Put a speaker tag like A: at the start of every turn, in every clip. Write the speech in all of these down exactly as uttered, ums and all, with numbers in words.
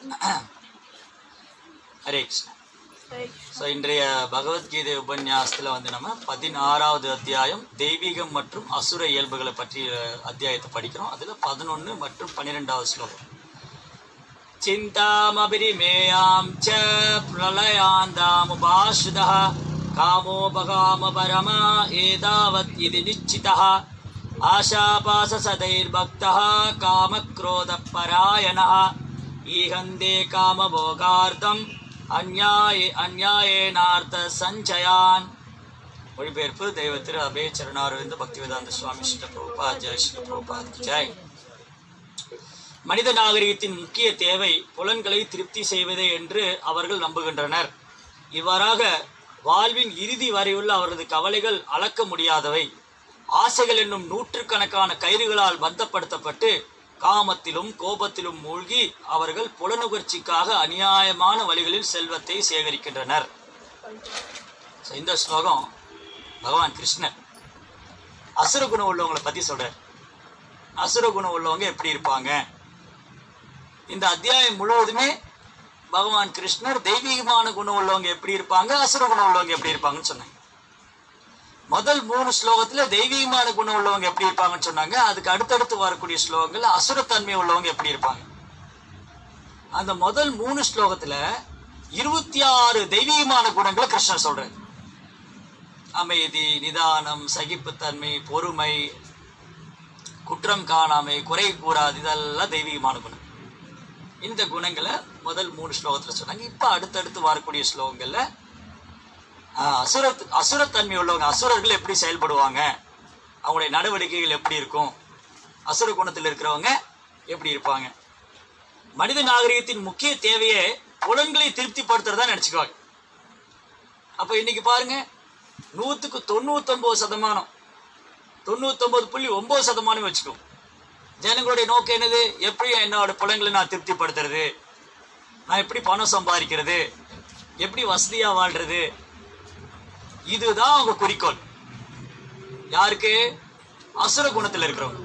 A: Hare Krishna. So இன்றைய பகவத்கீதை உபன்யாசத்தில் வந்து நம்ம பதினாறாவது அத்தியாயம் தெய்வீகம் மற்றும் அசுர இயல்புகளை பற்றிய அத்தியாயத்தை படிக்கிறோம். அதில் பதினொன்று மற்றும் பன்னிரெண்டாவது ஸ்லோகம். சிந்தாமபிரிமேயாம் ச பிரளயாந்தாமுபாஸ்ருதः காமோபகாம பரமா ஏதாவத் இது நிச்சிதः ஆஷாபாச சதைர்பக்தः காமக்ரோதப்பராயணः ஈஹந்தே காமபோகார்த்தம் அந்யாயே அந்யாயேனார்த்த சஞ்சயான். மொழிபெயர்ப்பு தெய்வ திரு அபய சரணாரவிந்த பக்திவேதாந்த சுவாமி ஸ்ரீல பிரபுபாத் ஜெய் ஸ்ரீல பிரபுபாத் ஜெய். மனித நாகரிகத்தின் முக்கிய தேவை புலன்களை திருப்தி செய்வதே என்று அவர்கள் நம்புகின்றனர். இவ்வாறாக வாழ்வின் இறுதி வரையுள்ள அவரது கவலைகள் அளக்க முடியாதவை. ஆசைகள் என்னும் நூற்றுக்கணக்கான கயிறுகளால் பந்தப்படுத்தப்பட்டு காமத்திலும் கோபத்திலும் மூழ்கி அவர்கள் புலனுகர்ச்சிக்காக அநியாயமான வழிகளில் செல்வத்தை சேகரிக்கின்றனர். இந்த ஸ்லோகம் பகவான் கிருஷ்ணர் அசுர குணம் உள்ளவங்களை பற்றி சொல்றார். அசுர குணம் உள்ளவங்க எப்படி இருப்பாங்க? இந்த அத்தியாயம் முழுவதுமே பகவான் கிருஷ்ணர் தெய்வீகமான குணம் உள்ளவங்க எப்படி இருப்பாங்க, அசுர குணம் உள்ளவங்க எப்படி இருப்பாங்கன்னு சொன்னாங்க. முதல் மூணு ஸ்லோகத்துல தெய்வீகமான குணம் உள்ளவங்க எப்படி இருப்பாங்கன்னு சொன்னாங்க. அதுக்கு அடுத்தடுத்து வரக்கூடிய ஸ்லோகங்கள்ல அசுரத்தன்மை உள்ளவங்க எப்படி இருப்பாங்க. அந்த முதல் மூணு ஸ்லோகத்துல இருபத்தி ஆறு தெய்வீகமான குணங்களை கிருஷ்ணர் சொல்றாரு. அமைதி, நிதானம், சகிப்புத்தன்மை, பொறுமை, குற்றம் காணாமை, குறை கூறாது, இதெல்லாம் தெய்வீகமான குணம். இந்த குணங்களை முதல் மூணு ஸ்லோகத்துல சொன்னாங்க. இப்ப அடுத்தடுத்து வரக்கூடிய ஸ்லோகங்கள்ல அசுர அசுரத்தன்மை உள்ளவங்க, அசுரர்கள் எப்படி செயல்படுவாங்க, அவங்களுடைய நடவடிக்கைகள் எப்படி இருக்கும், அசுர குணத்தில் இருக்கிறவங்க எப்படி இருப்பாங்க. மனித நாகரிகத்தின் முக்கிய தேவையே புலன்களை திருப்திப்படுத்துறதா நினைச்சுக்குவாங்க. அப்ப இன்னைக்கு பாருங்க, நூத்துக்கு தொண்ணூத்தி ஒன்பது சதமானம் தொண்ணூத்தி ஒன்பது புள்ளி ஒன்பது சதமானம் வச்சுக்கோ, ஜனங்களுடைய நோக்கம் என்னது? எப்படி என்னோட புலன்களை நான் திருப்திப்படுத்துறது, நான் எப்படி பணம் சம்பாதிக்கிறது, எப்படி வசதியா வாழ்றது, இதுதான் அவங்க குறிக்கோள். யாருக்கு? அசுர குணத்தில் இருக்கிறவங்க.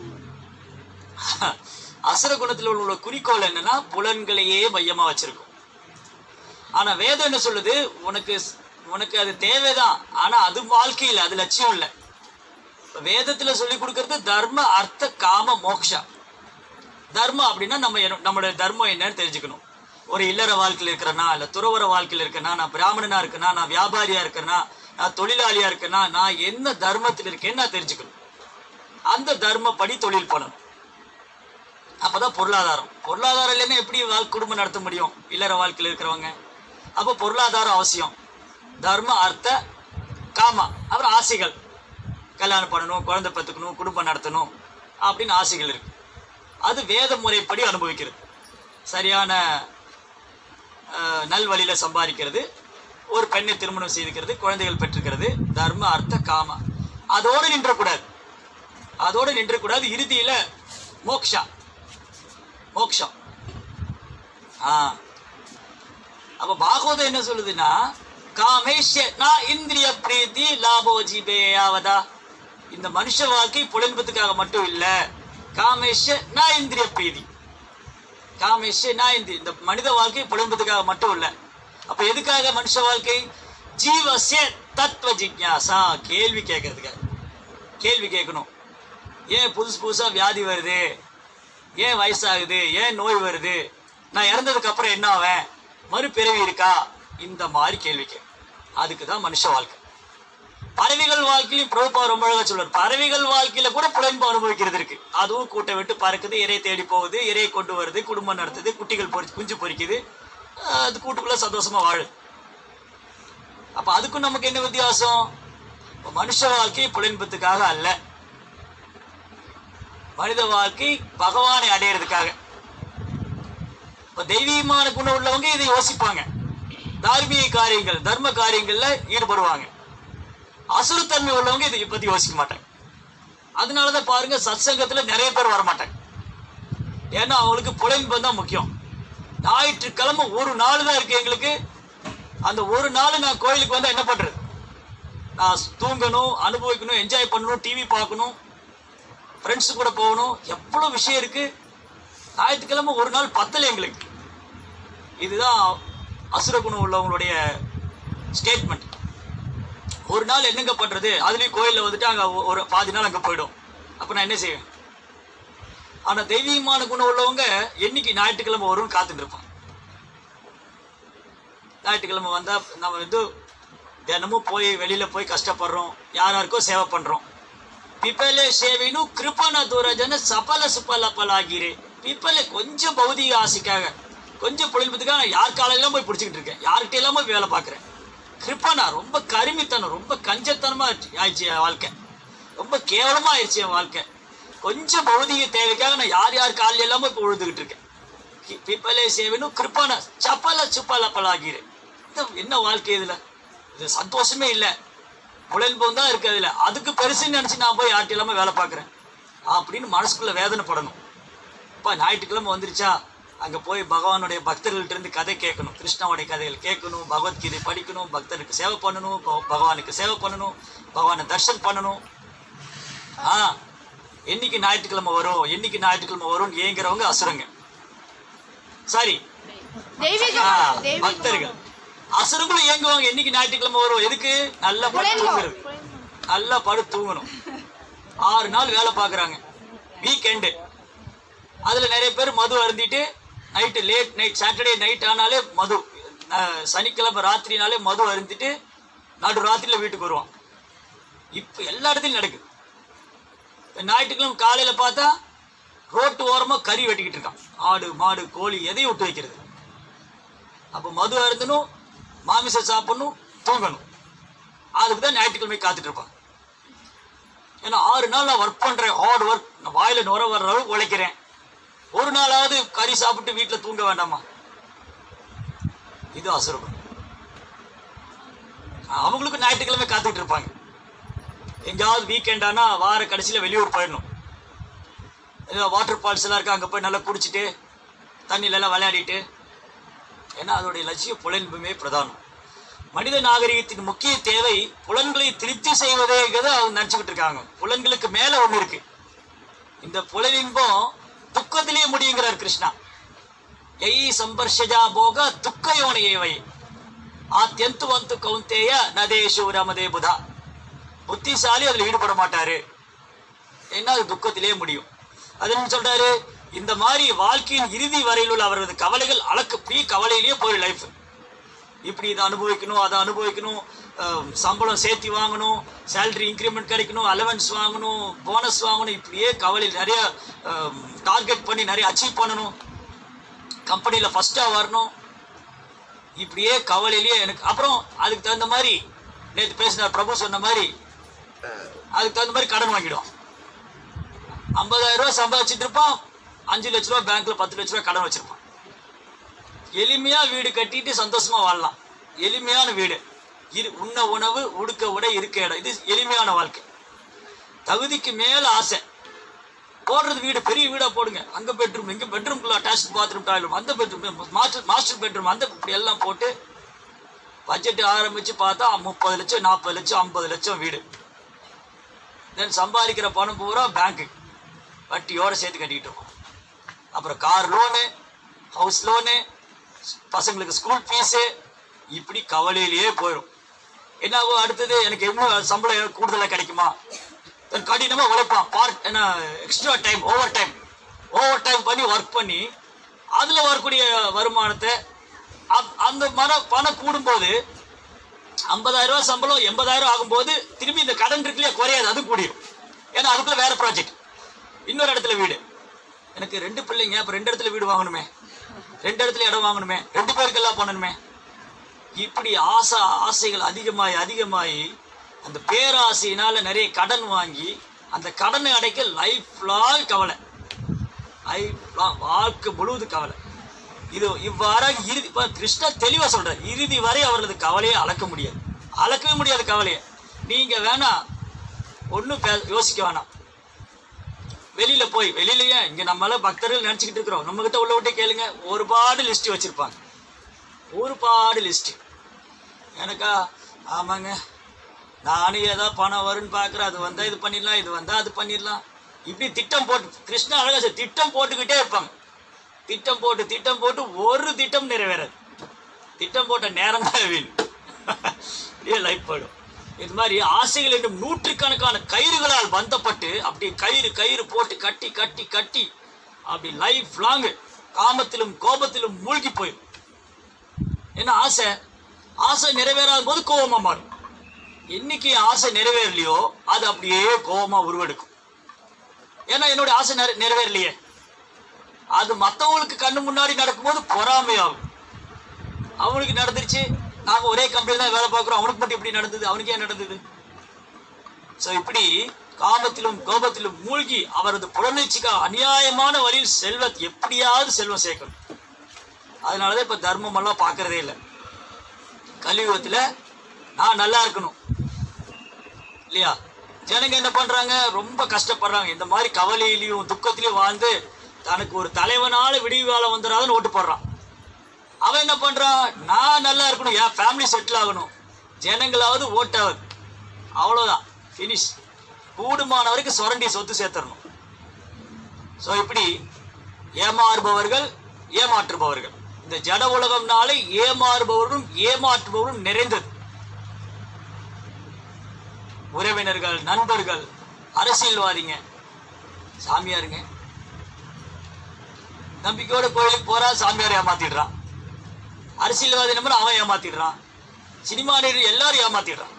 A: அசுர குணத்தில் உள்ள குறிக்கோள் என்னன்னா புலன்களையே மையமா வச்சிருக்கும். ஆனா வேதம் என்ன சொல்லுது? உனக்கு உனக்கு அது தேவைதான், ஆனா அது வாழ்க்கையில் அது லட்சியம் இல்லை. வேதத்துல சொல்லி கொடுக்கறது தர்ம, அர்த்த, காம, மோக்ஷா. தர்மம் அப்படின்னா நம்ம நம்மளுடைய தர்மம் என்னன்னு தெரிஞ்சுக்கணும். ஒரு இல்லற வாழ்க்கையில் இருக்கிறனா, இல்ல துறவர வாழ்க்கையில் இருக்கேன்னா, நான் பிராமணனா இருக்கேனா, நான் வியாபாரியா இருக்கேனா, நான் தொழிலாளியா இருக்கேன்னா, நான் என்ன தர்மத்தில் இருக்கேன்னு நான் தெரிஞ்சுக்கணும். அந்த தர்மப்படி தொழில் பண்ணணும். அப்பதான் பொருளாதாரம். பொருளாதாரம் இல்லைன்னா எப்படி குடும்பம் நடத்த முடியும் இல்லற வாழ்க்கையில் இருக்கிறவங்க? அப்போ பொருளாதாரம் அவசியம். தர்ம, அர்த்த, காமா, அப்புறம் ஆசைகள். கல்யாணம் பண்ணணும், குழந்தை பெற்றுக்கணும், குடும்பம் நடத்தணும் அப்படின்னு ஆசைகள் இருக்கு. அது வேத முறைப்படி அனுபவிக்கிறது. சரியான நல்வழியில சம்பாதிக்கிறது, ஒரு பெண்ணை திருமணம் செய்துக்கிறது, குழந்தைகள் பெற்றுக்கிறது, தர்ம, அர்த்த, காமா. அதோடு நின்றக்கூடாது. அதோடு நின்றக்கூடாது. இறுதியில மோக்ஷா, மோக்ஷம். ஆஹ் அப்ப பாகவதம் என்ன சொல்லுதுன்னா, காமேஷ நான் இந்திரிய பிரீத்தி லாபோ ஜீபேயாவதா. இந்த மனுஷ வாழ்க்கை புலன்பத்துக்காக மட்டும் இல்ல. காமேஷ நான் இந்திரிய பிரீதி, காமேஷ நான் இந்திரிய, இந்த மனித வாழ்க்கை புலன்பத்துக்காக மட்டும் இல்ல. அப்ப எதுக்காக மனுஷ வாழ்க்கை? ஜீவஸ்ய தத்துவ ஜிக்ஞாசா, கேள்வி கேட்கறதுக்காக. கேள்வி கேட்கணும். ஏன் புதுசு புதுசா வியாதி வருது, ஏன் வயசாகுது, ஏன் நோய் வருது, நான் இறந்ததுக்கு அப்புறம் என்ன ஆவேன், மறுபிறவி இருக்கா, இந்த மாதிரி கேள்வி கேட்க. அதுக்குதான் மனுஷ வாழ்க்கை. பறவைகள் வாழ்க்கையிலும் பிரபுபா ரொம்ப அழகா சொல்றாரு. பறவைகள் வாழ்க்கையில கூட புலன்பு அனுபவிக்கிறது இருக்கு. அதுவும் கூட்டை விட்டு பறக்குது, இறை தேடி போகுது, இறையை கொண்டு வருது, குடும்பம் நடத்துது, குட்டிகள் பொறி குஞ்சு பொறிக்குது, அது கூட்டுக்குள்ள சந்தோஷமா வாழுது. அப்ப அதுக்கும் நமக்கு என்ன வித்தியாசம்? மனுஷ வாழ்க்கை புலன்பத்துக்காக அல்ல, மனித வாழ்க்கை பகவானை அடையிறதுக்காக. இப்ப தெய்வீகமான குணம் உள்ளவங்க இதை யோசிப்பாங்க, தார்மீக காரியங்கள், தர்ம காரியங்கள்ல ஈடுபடுவாங்க. அசுரத்தன்மை உள்ளவங்க இதை பத்தி யோசிக்க மாட்டாங்க. அதனாலதான் பாருங்க, சத்சங்கத்துல நிறைய பேர் வரமாட்டாங்க. ஏன்னா அவங்களுக்கு புலன்பு தான் முக்கியம். ஞாயிற்றுக்கிழமை ஒரு நாள் தான் இருக்கு எங்களுக்கு. அந்த ஒரு நாள் நான் கோயிலுக்கு வந்தா என்ன பண்றது? நான் தூங்கணும், அனுபவிக்கணும், என்ஜாய் பண்ணணும், டிவி பார்க்கணும், ஃப்ரெண்ட்ஸு கூட போகணும், எவ்வளவு விஷயம் இருக்கு. ஞாயிற்றுக்கிழமை ஒரு நாள் பத்தலை எங்களுக்கு. இதுதான் அசுர குணம் உள்ளவங்களுடைய ஸ்டேட்மெண்ட். ஒரு நாள் என்னங்க பண்றது, அதுலயும் கோயிலில் வந்துட்டு அங்கே ஒரு பாதி நாள் அங்கே போயிடும். அப்போ நான் என்ன செய்வேன்? ஆனால் தெய்வீகமான குணம் உள்ளவங்க என்னைக்கு ஞாயிற்றுக்கிழமை வரும்னு காத்துட்டு இருப்பான். ஞாயிற்றுக்கிழமை வந்தால் நம்ம வந்து தினமும் போய் வெளியில் போய் கஷ்டப்படுறோம், யாராருக்கோ சேவை பண்ணுறோம். பிப்பலே சேவைனு கிருப்பன தூரஜன சபல சுப்பல பலாகிரே. பிப்பலே கொஞ்சம் பௌதிக ஆசைக்காக, கொஞ்சம் பொழிப்புக்காக நான் யார் காலையெல்லாம் போய் பிடிச்சிக்கிட்டு இருக்கேன், யார்கிட்ட எல்லாம் போய் வேலை பார்க்குறேன். கிருப்பனா ரொம்ப கருமித்தனம், ரொம்ப கஞ்சத்தனமாக ஆயிடுச்சு என் வாழ்க்கை, ரொம்ப கேவலமாக ஆயிடுச்சு என் வாழ்க்கை. கொஞ்சம் பௌதிக தேவைக்காக நான் யார் யார் காலையில் எல்லாம் போய் உழுதுகிட்டு இருக்கேன். பிப்பலே சேவைனும் கிருப்பன சப்பல சுப்பல பலாகிரே. இது என்ன வாழ்க்கை? இதில் இது சந்தோஷமே இல்லை, புலன்பம் தான் இருக்குது. அதில் அதுக்கு பெருசுன்னு நினச்சி நான் போய் யார்கிட்ட எல்லாமே வேலை பார்க்குறேன் அப்படின்னு மனசுக்குள்ளே வேதனைப்படணும். இப்போ ஞாயிற்றுக்கிழமை வந்துருச்சா, அங்கே போய் பகவானுடைய பக்தர்கள்ட்ட இருந்து கதை கேட்கணும், கிருஷ்ணாவுடைய கதைகள் கேட்கணும், பகவத்கீதை படிக்கணும், பக்தருக்கு சேவை பண்ணணும், பகவானுக்கு சேவை பண்ணணும், பகவானை தர்ஷன் பண்ணணும். ஆ என்னைக்கு ஞாயிற்றுக்கிழமை வரும், என்னைக்கு ஞாயிற்றுக்கிழமை வரும் ஏங்கிறவங்க அசுரங்க. சாரி, பக்தர்கள். அசுரங்களும் இயங்குவாங்க என்னைக்கு ஞாயிற்றுக்கிழமை வரும். எதுக்கு? நல்லா படு தூங்குறது, நல்லா படு தூங்கணும். ஆறு நாள் வேலை பார்க்குறாங்க, வீக்கெண்டு. அதில் நிறைய பேர் மது அருந்திட்டு night late night Saturday night ஆனாலே மது, சனிக்கிழமை ராத்திரினாலே மது அருந்திட்டு நடு ராத்திரியில் வீட்டுக்கு வருவான். இப்போ எல்லா இடத்துலையும் நடக்குது. இப்போ ஞாயிற்றுக்கிழமை காலையில் பார்த்தா ரோட்டு ஓரமாக கறி வெட்டிக்கிட்டு இருக்கான், ஆடு மாடு கோழி எதையும் விட்டு வைக்கிறது. அப்போ மது அருந்தணும், மாமிசம் சாப்பிடணும், தூங்கணும். அதுக்கு தான் ஞாயிற்றுக்கிழமை காத்துட்டு இருப்பான். ஏன்னா ஆறு நாள் நான் ஒர்க் பண்ணுறேன், ஹார்ட் ஒர்க், நான் வாயில் நுர வர்ற அளவுக்கு உழைக்கிறேன். ஒரு நாளாவது கறி சாப்பிட்டு வீட்டில் தூங்க வேண்டாமா? இது அசுரம். அவங்களுக்கு ஞாயிற்றுக்கிழமை காத்துக்கிட்டு இருப்பாங்க. எங்கேயாவது வீக்கெண்ட் ஆனால் வார கடைசியில் வெளியூர் போயிடணும். வாட்டர் ஃபால்ஸ் எல்லாம் இருக்கு, அங்கே போய் நல்லா குடிச்சிட்டு தண்ணியிலெல்லாம் விளையாடிட்டு. ஏன்னா அதோடைய லட்சியம் புலன்புமே பிரதானம். மனித நாகரிகத்தின் முக்கிய தேவை புலன்களை திருப்தி செய்வதேங்கிறத அவங்க நினச்சிக்கிட்டு இருக்காங்க. புலன்களுக்கு மேலே ஒன்று இருக்கு. இந்த புலனின்பம் துக்கத்திலேயே முடியுங்கிறார் கிருஷ்ணா. எய் சம்பர்ஷஜா போக துக்க யோனையவை ஆத்யந்து வந்து கவுந்தேய நதேஷு ரமதே புதா. புத்திசாலி அதில் ஈடுபட மாட்டாரு, ஏன்னா அது துக்கத்திலே முடியும். அது என்ன சொல்றாரு? இந்த மாதிரி வாழ்க்கையின் இறுதி வரையில் உள்ள அவரது கவலைகள் அளக்கு பீ கவலையிலேயே போய் லைஃப். இப்படி இதை அனுபவிக்கணும், அதை அனுபவிக்கணும், சம்பளம் சேர்த்தி வாங்கணும், சேலரி இன்க்ரிமெண்ட் கிடைக்கணும், அலவன்ஸ் வாங்கணும், போனஸ் வாங்கணும், இப்படியே கவலையில் நிறைய டார்கெட் பண்ணி நிறைய அச்சீவ் பண்ணணும், கம்பெனியில் ஃபஸ்ட்டாக வரணும், இப்படியே கவலையிலேயே எனக்கு. அப்புறம் அதுக்கு தகுந்த மாதிரி நேற்று பேசினார் பிரபு சொன்ன மாதிரி அதுக்கு தகுந்த மாதிரி கடன் வாங்கிடுவான். ஐம்பதாயிரம் ரூபா சம்பாதிச்சுட்டு இருப்பான், அஞ்சு லட்ச ரூபா பேங்க்ல பத்து லட்ச ரூபா கடன் வச்சிருப்பான். எளிமையா வீடு கட்டிட்டு சந்தோஷமா வாழலாம். எளிமையான வீடு, இரு உண்ண உணவு உடுக்க உடை இருக்க இடம், இது எளிமையான வாழ்க்கை. தகுதிக்கு மேல ஆசை போடுறது வீடு, பெரிய வீடா போடுங்க, அங்க பெட்ரூம், இங்க பெட்ரூம்குள்ள அட்டாச் பாத்ரூம் டாய்லெட், அந்த பெட்ரூம் மாஸ்டர் மாஸ்டர் பெட்ரூம், அந்த இப்படி எல்லாம் போட்டு பட்ஜெட் ஆரம்பிச்சு பார்த்தா முப்பது லட்சம் நாற்பது லட்சம் ஐம்பது லட்சம் வீடு. தென் சம்பாதிக்கிற பணம் பூரா பேங்க்கு வட்டியோட சேர்த்து கட்டிக்கிட்டு இருக்கோம். அப்புறம் கார் லோனு, ஹவுஸ் லோனு, பசங்களுக்கு ஸ்கூல் ஃபீஸு, இப்படி கவலையிலேயே போயிடும். என்னாவோ அடுத்தது எனக்கு எவ்வளோ சம்பளம் கூடுதலாக கிடைக்குமா, கடினமாக உழைப்பான், பார்ட் என்ன extra time overtime overtime பண்ணி ஒர்க் பண்ணி அதில் வரக்கூடிய வருமானத்தை அந்த மன பணம் கூடும்போது ஐம்பதாயிரம் ரூபா சம்பளம் எண்பதாயிரம் ஆகும்போது திரும்பி இந்த கடன் இருக்குல்லையே குறையாது, அது கூடியும். ஏன்னா அதுக்குள்ள வேற ப்ராஜெக்ட், இன்னொரு இடத்துல வீடு. எனக்கு ரெண்டு பிள்ளைங்க, அப்போ ரெண்டு இடத்துல வீடு வாங்கணுமே, ரெண்டு இடத்துல இடம் வாங்கணுமே, ரெண்டு பேருக்கெல்லாம் பண்ணணுமே. இப்படி ஆசை ஆசைகள் அதிகமாகி அதிகமாகி அந்த பேராசையினால நிறைய கடன் வாங்கி அந்த கடனை அடைக்க லைஃப் லாங் கவலை, லைஃப் லாங் வாழ்க்கை முழுவது கவலை. இது இவ்வாறாக இறுதி கிருஷ்ணா தெளிவா சொல்ற, இறுதி வரை அவர்களது கவலையை அளக்க முடியாது, அளக்கவே முடியாது கவலையை. நீங்க வேணா ஒன்றும் யோசிக்க வேணாம். வெளியில போய் வெளியிலயே இங்க நம்மளால பக்தர்கள் நினைச்சுக்கிட்டு இருக்கிறோம், நம்ம கிட்ட உள்ள விட்டே கேளுங்க, ஒரு பாடு லிஸ்ட் வச்சிருப்பாங்க, ஒரு பாடு லிஸ்ட். எனக்கா ஆமாங்க நானும் ஏதாவது பணம் வரும்னு பார்க்குறேன், அது வந்தால் இது பண்ணிடலாம், இது வந்தால் அது பண்ணிடலாம், இப்படி திட்டம் போட்டு கிருஷ்ணா அழகா திட்டம் போட்டுக்கிட்டே இருப்பாங்க. திட்டம் போட்டு திட்டம் போட்டு ஒரு திட்டம் நிறைவேறாது. திட்டம் போட்ட நேரம் தான் வீண். லைஃப் போயிடும். இது மாதிரி ஆசைகள் என்னும் நூற்றுக்கணக்கான கயிறுகளால் பந்தப்பட்டு அப்படி கயிறு கயிறு போட்டு கட்டி கட்டி கட்டி அப்படி லைஃப் லாங் காமத்திலும் கோபத்திலும் மூழ்கி போயிடும். என்ன ஆசை ஆசை நிறைவேறாத போது கோபமா மாறும். என்னைக்கு ஆசை நிறைவேறலையோ அது அப்படியே கோபமா உருவெடுக்கும். ஏன்னா என்னோட ஆசை நிறைவேறலையே. அது மற்றவங்களுக்கு கண்ணு முன்னாடி நடக்கும்போது பொறாமையாகும். அவனுக்கு நடந்துருச்சு, நாங்க ஒரே கம்பெனி தான் வேலை பார்க்குறோம், அவனுக்கு மட்டும் இப்படி நடந்தது, அவனுக்கு ஏன் நடந்தது? ஸோ இப்படி காமத்திலும் கோபத்திலும் மூழ்கி அவரது புலனர்ச்சிக்காக அநியாயமான வழியில் செல்வத்தை எப்படியாவது செல்வம் சேர்க்கணும். அதனாலதான் இப்ப தர்மம் எல்லாம் பார்க்கறதே இல்லை. கலியுகத்துல நான் நல்லா இருக்கணும் இல்லையா? ஜனங்க என்ன பண்றாங்க, ரொம்ப கஷ்டப்படுறாங்க. இந்த மாதிரி கவலையிலையும் துக்கத்திலையும் வாழ்ந்து தனக்கு ஒரு தலைவனால விடிவு காலம் வந்துடாதுன்னு ஓட்டு போடுறான். அவன் என்ன பண்றான், நான் நல்லா இருக்கணும், என் ஃபேமிலி செட்டில் ஆகணும், ஜனங்களாவது ஓட்டாவது, அவ்வளவுதான், ஃபினிஷ். கூடுமான வரைக்கும் சுரண்டி சொத்து சேர்த்தரணும். ஸோ இப்படி ஏமாறுபவர்கள் ஏமாற்றுபவர்கள், இந்த ஜட உலகம்னாலே ஏமாறுபவர்களும் ஏமாற்றுபவர்களும் நிறைந்தது. உறவினர்கள், நண்பர்கள், அரசியல்வாதிங்க, சாமியாருங்க, நம்பிக்கையோட கோயிலுக்கு போறா, சாமியார் ஏமாத்திடுறான். அரசியல்வாதி நம்பர் அவன் ஏமாத்திடுறான். சினிமா நடிகர் எல்லாரும் ஏமாத்திடுறான்.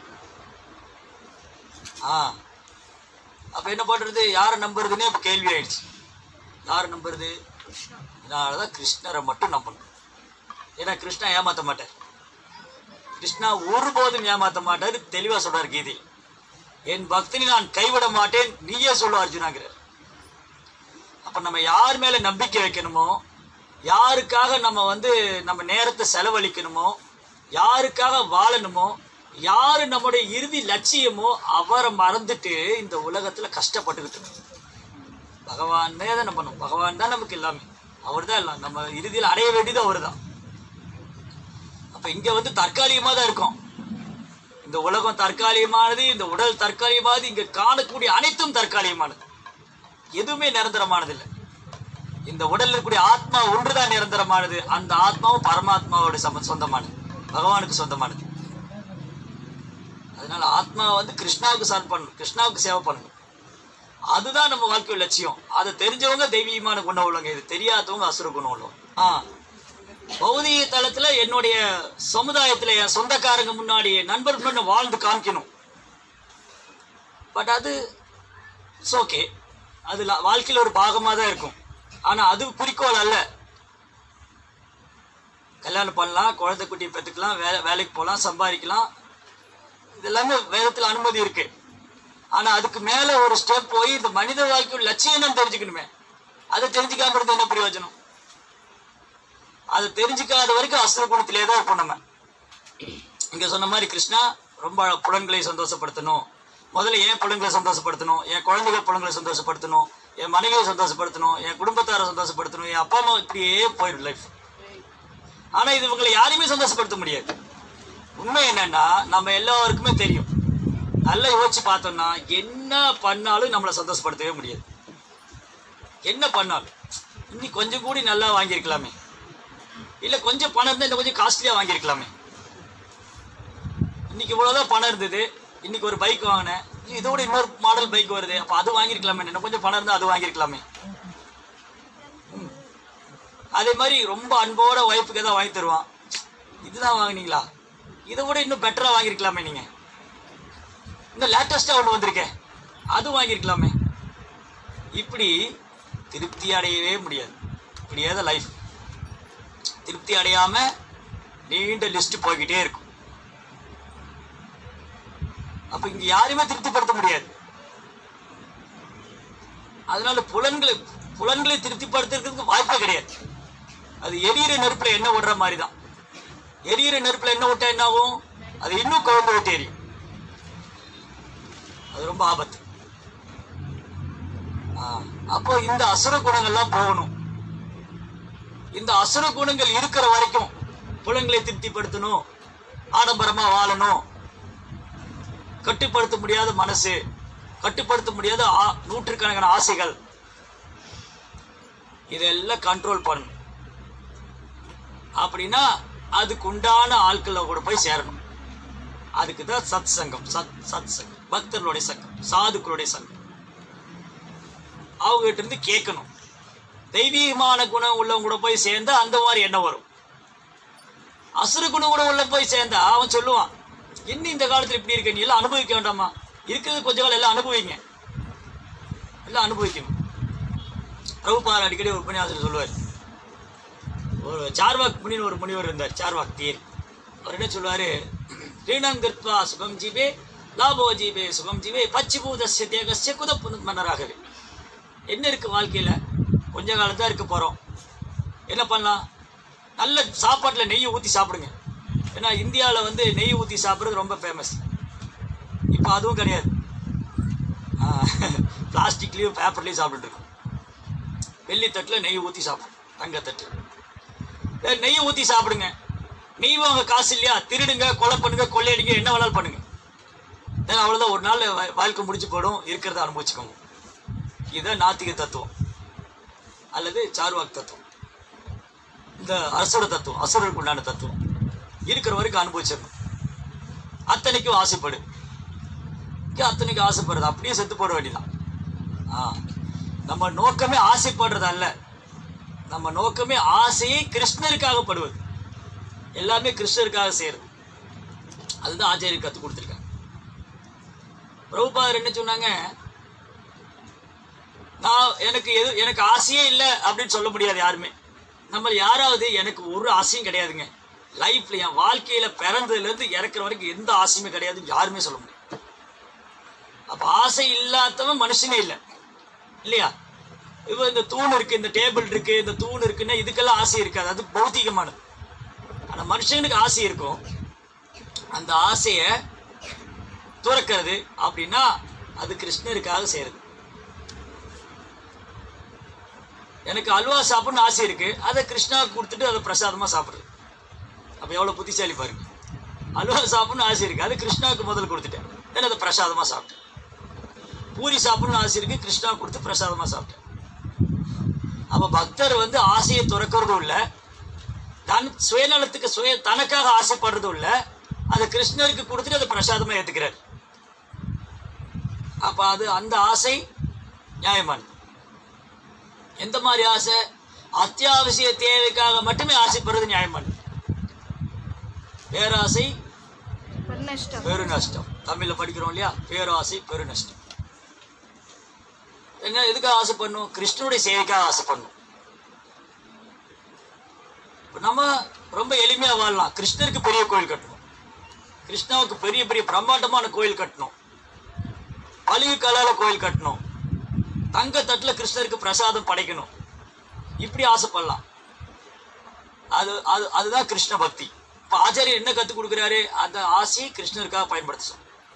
A: ஆ அப்ப என்ன பண்றது, யாரை நம்புறதுன்னே இப்ப கேள்வி ஆயிடுச்சு. யாரை நம்புறது? அதனாலதான் கிருஷ்ணரை மட்டும் நம்பணும். ஏன்னா கிருஷ்ணா ஏமாத்த மாட்டார். கிருஷ்ணா ஒருபோதும் ஏமாத்த மாட்டாரு. தெளிவா சொல்றாரு கீதை, என் பக்தனை நான் கைவிட மாட்டேன், நீயே சொல்ல அர்ஜுனாங்கிறார். அப்ப நம்ம யார் மேல நம்பிக்கை வைக்கணுமோ, யாருக்காக நம்ம வந்து நம்ம நேரத்தை செலவழிக்கணுமோ, யாருக்காக வாழணுமோ, யாரு நம்முடைய இறுதி லட்சியமோ அவரை மறந்துட்டு இந்த உலகத்துல கஷ்டப்பட்டுக்கிட்டு பகவான் தான் நம்பணும். பகவான் தான் நமக்கு எல்லாமே, அவர் தான் எல்லாம். நம்ம இறுதியில் அடைய வேண்டியது அவர் தான். அப்ப இங்க வந்து தற்காலிகமா தான் இருக்கும். இந்த உலகம் தற்காலிகமானது, இந்த உடல் தற்காலிகமானது, இங்க காணக்கூடிய அனைத்தும் தற்காலிகமானது, எதுவுமே நிரந்தரமானது இல்லை. இந்த உடல் இருக்கக்கூடிய ஆத்மா ஒன்றுதான் நிரந்தரமானது. அந்த ஆத்மாவும் பரமாத்மாவோட சொந்தமானது, பகவானுக்கு சொந்தமானது. அதனால ஆத்மா வந்து கிருஷ்ணாவுக்கு சர்வ் பண்ணணும், கிருஷ்ணாவுக்கு சேவை பண்ணணும். அதுதான் நம்ம வாழ்க்கை லட்சியம். அதை தெரிஞ்சவங்க தெய்வீகமான குணம் உள்ளவங்க, இது தெரியாதவங்க அசுர குணம் உள்ளவங்க. ஆஹ் பௌதிக தளத்துல என்னுடைய சமுதாயத்துல என் சொந்தக்காரங்க முன்னாடி, நண்பர் முன்னாடி வாழ்ந்து காமிக்கணும். பட் அது இட்ஸ் ஓகே, அது வாழ்க்கையில் ஒரு பாகமாக தான் இருக்கும். ஆனா அது குறிக்கோள் அல்ல. கல்யாணம் பண்ணலாம், குழந்தை குட்டி பெற்றுக்கலாம், வேலை வேலைக்கு போகலாம், சம்பாதிக்கலாம், இதெல்லாமே வேதத்தில் அனுமதி இருக்கு. ஆனா அதுக்கு மேல ஒரு ஸ்டெப் போய் இந்த மனித வாழ்க்கையோட லட்சியம் என்னன்னு தெரிஞ்சுக்கணுமே. அதை தெரிஞ்சுக்காம இருந்து என்ன பிரயோஜனம்? அதை தெரிஞ்சுக்காத வரைக்கும் அசுர குணத்திலே தான் இருப்போம் நம்ம. இங்க சொன்ன மாதிரி கிருஷ்ணா ரொம்ப புலன்களை சந்தோஷப்படுத்தணும். முதல்ல என் புலன்களை சந்தோஷப்படுத்தணும், என் குழந்தைகள் புலன்களை சந்தோஷப்படுத்தணும், என் மனைவியை சந்தோஷப்படுத்தணும், என் குடும்பத்தாரை சந்தோஷப்படுத்தணும், என் அப்பா அம்மா, இப்படியே போயிடும் லைஃப். ஆனா இது இவங்களை யாரையுமே சந்தோஷப்படுத்த முடியாது. உண்மை என்னன்னா நம்ம எல்லாருக்குமே தெரியும். நல்லா யோசிச்சு பார்த்தோம்னா என்ன பண்ணாலும் நம்மளை சந்தோஷப்படுத்தவே முடியாது. என்ன பண்ணாலும் இன்னைக்கு கொஞ்சம் கூடி நல்லா வாங்கியிருக்கலாமே, இல்ல கொஞ்சம் பணம் இருந்தா இன்னும் கொஞ்சம் காஸ்ட்லியா வாங்கியிருக்கலாமே. இன்னைக்கு இவ்வளவுதான் பணம் இருந்தது, இன்னைக்கு ஒரு பைக் வாங்கினேன், இதோட இன்னொரு மாடல் பைக் வருது, அப்ப அது வாங்கியிருக்கலாமே, இன்னும் கொஞ்சம் பணம் இருந்தா அது வாங்கியிருக்கலாமே. அதே மாதிரி ரொம்ப அன்போட ஒய்ஃபுக்கு ஏதாவது வாங்கி தருவான், இதுதான் வாங்கினீங்களா, இதை விட இன்னும் பெட்டரா வாங்கியிருக்கலாமே, நீங்க இன்னும் லேட்டஸ்டா ஒன்று வந்திருக்கேன், அது வாங்கியிருக்கலாமே. இப்படி திருப்தி அடையவே முடியாது. இப்படியே தான் லைஃப். திருப்தி அடையாம நீண்ட லிஸ்ட் போய்கிட்டே இருக்கும். அப்ப இங்க யாருமே திருப்திப்படுத்த முடியாது. அதனால புலன்களை புலன்களை திருப்திப்படுத்துறதுக்கு வாய்ப்பே கிடையாது. அது எரியிற நெருப்புல எண்ணெய் விடுற மாதிரி தான். எரியிற நெருப்புல எண்ணெய் விட்டா என்ன ஆகும், அது இன்னும் குழம்பு விட்டு எரியும். அது ரொம்ப ஆபத்து. அப்போ இந்த அசுர குணங்கள்லாம் போகணும். இந்த அசுர குணங்கள் இருக்கிற வரைக்கும் புலன்களை திருப்திப்படுத்தணும், ஆடம்பரமா வாழணும், கட்டுப்படுத்த முடியாத மனசு, கட்டுப்படுத்த முடியாத நூற்றுக்கணக்கான ஆசைகள், இதெல்லாம் கண்ட்ரோல் பண்ணணும். அப்படின்னா அதுக்கு உண்டான ஆட்களை கூட போய் சேரணும். அதுக்கு தான் சத் சங்கம். சத் சத் சங்கம் பக்தர்களுடைய சங்கம், சாதுக்களுடைய சங்கம். அவங்ககிட்ட இருந்து கேட்கணும். தெய்வீகமான குணம் உள்ளவங்க கூட போய் சேர்ந்தா அந்த மாதிரி என்ன வரும். அசுர குணம் கூட உள்ள போய் சேர்ந்தா அவன் சொல்லுவான், இன்னும் இந்த காலத்தில் இப்படி இருக்க, நீ எல்லாம் அனுபவிக்க வேண்டாமா, இருக்கிறது கொஞ்ச காலம் எல்லாம் அனுபவிங்க, எல்லாம் அனுபவிக்கணும். பிரபுபாதர் அடிக்கடி ஒரு உபன்யாசத்தில் சொல்லுவார். ஒரு சார்வாக் முனின்னு ஒரு முனிவர் இருந்தார், சார்வாக் தீர். அவர் என்ன சொல்லுவாரு, ரீணம் கர்த்வா சுகம் ஜீவே லாபோ ஜீவே சுகம் ஜீவே பச்சிபூதஸ்ய தேகஸ்ய குத மன்னராகவே. என்ன இருக்கு வாழ்க்கையில், கொஞ்ச காலம் தான் இருக்க போகிறோம், என்ன பண்ணலாம், நல்ல சாப்பாட்டில் நெய்யை ஊற்றி சாப்பிடுங்க. ஏன்னா இந்தியாவில் வந்து நெய் ஊற்றி சாப்பிட்றது ரொம்ப ஃபேமஸ். இப்போ அதுவும் கிடையாது, பிளாஸ்டிக்லேயும் பேப்பர்லேயும் சாப்பிட்டுருக்கோம். வெள்ளித்தட்டில் நெய் ஊற்றி சாப்பிடும், தங்கத்தட்டு நெய் ஊற்றி சாப்பிடுங்க. நெய் வாங்க காசு இல்லையா, திருடுங்க, கொலை பண்ணுங்க, கொள்ளையடிங்க, என்ன வேணாலும் பண்ணுங்க. ஏன்னா அவ்வளோதான், ஒரு நாள் வாழ்க்கை முடிச்சு போடும், இருக்கிறத அனுபவிச்சுக்கோங்க. இதுதான் நாத்திக தத்துவம் அல்லது சார்வாக் தத்துவம். இந்த அரசோட தத்துவம், அசுரருக்கு உண்டான தத்துவம். இருக்கிற வரைக்கும் அனுபவிச்சிடணும். அத்தனைக்கும் ஆசைப்படு, அத்தனைக்கும் ஆசைப்படுறது, அப்படியே செத்து போட வேண்டியதான். ஆ நம்ம நோக்கமே ஆசைப்படுறது அல்ல, நம்ம நோக்கமே ஆசையை கிருஷ்ணருக்காக படுவது, எல்லாமே கிருஷ்ணருக்காக செய்யறது. அதுதான் ஆச்சாரியர் கற்றுக் கொடுத்துருக்காங்க. பிரபுபாதர் என்ன சொன்னாங்க, நான் எனக்கு எது எனக்கு ஆசையே இல்லை அப்படின்னு சொல்ல முடியாது யாருமே. நம்ம யாராவது எனக்கு ஒரு ஆசையும் கிடையாதுங்க லைஃப்ல, என் வாழ்க்கையில பிறந்ததுலேருந்து இறக்குற வரைக்கும் எந்த ஆசையுமே கிடையாதுன்னு யாருமே சொல்ல முடியாது. அப்ப ஆசை இல்லாதவன் மனுஷனே இல்லை, இல்லையா? இப்போ இந்த தூண் இருக்கு, இந்த டேபிள் இருக்கு, இந்த தூண் இருக்குன்னா இதுக்கெல்லாம் ஆசை இருக்காது, அது பௌத்திகமானது. ஆனா மனுஷனுக்கு ஆசை இருக்கும். அந்த ஆசையை துறக்கிறது அப்படின்னா அது கிருஷ்ணருக்காக செய்யறது. எனக்கு அல்வா சாப்பிடணும்னு ஆசை இருக்கு, அதை கிருஷ்ணாவுக்கு கொடுத்துட்டு அதை பிரசாதமா சாப்பிடுறது. அப்ப எவ்வளவு புத்திசாலி பாருங்க. அல்வா சாப்பிடணும்னு ஆசை இருக்கு, அது கிருஷ்ணாவுக்கு முதல்ல கொடுத்துட்டேன், தென் அதை பிரசாதமா சாப்பிட்டேன். பூரி சாப்பிடணும்னு ஆசை இருக்கு, கிருஷ்ணாவுக்கு கொடுத்து பிரசாதமா சாப்பிட்டேன். அப்ப பக்தர் வந்து ஆசையை துறக்கிறதும் இல்லை, தன் சுயநலத்துக்கு சுய தனக்காக ஆசைப்படுறதும் இல்லை, அதை கிருஷ்ணருக்கு கொடுத்துட்டு அதை பிரசாதமா ஏத்துக்கிறார். அப்ப அது அந்த ஆசை நியாயமான. எந்த மாதிரி ஆசை, அத்தியாவசிய தேவைக்காக மட்டுமே ஆசைப்படுறது நியாயமான. பேராசை பெரு நஷ்டம். தமிழ்ல படிக்கிறோம் இல்லையா, பேராசை பெரு நஷ்டம். என்ன எதுக்காக ஆசைப்படணும், கிருஷ்ணனுடைய சேவைக்காக ஆசைப்படணும். நம்ம ரொம்ப எளிமையா வாழலாம். கிருஷ்ணருக்கு பெரிய கோயில் கட்டணும், கிருஷ்ணாவுக்கு பெரிய பெரிய பிரம்மாண்டமான கோயில் கட்டணும், அழிவு கலால கோயில் கட்டணும், தங்க தட்டுல கிருஷ்ணருக்கு பிரசாதம் படைக்கணும், இப்படி ஆசைப்படலாம். அது அது அதுதான் கிருஷ்ண பக்தி. இப்ப ஆச்சாரியர் என்ன கத்துக் கொடுக்குறாரு, அந்த ஆசையை கிருஷ்ணருக்காக பயன்படுத்த.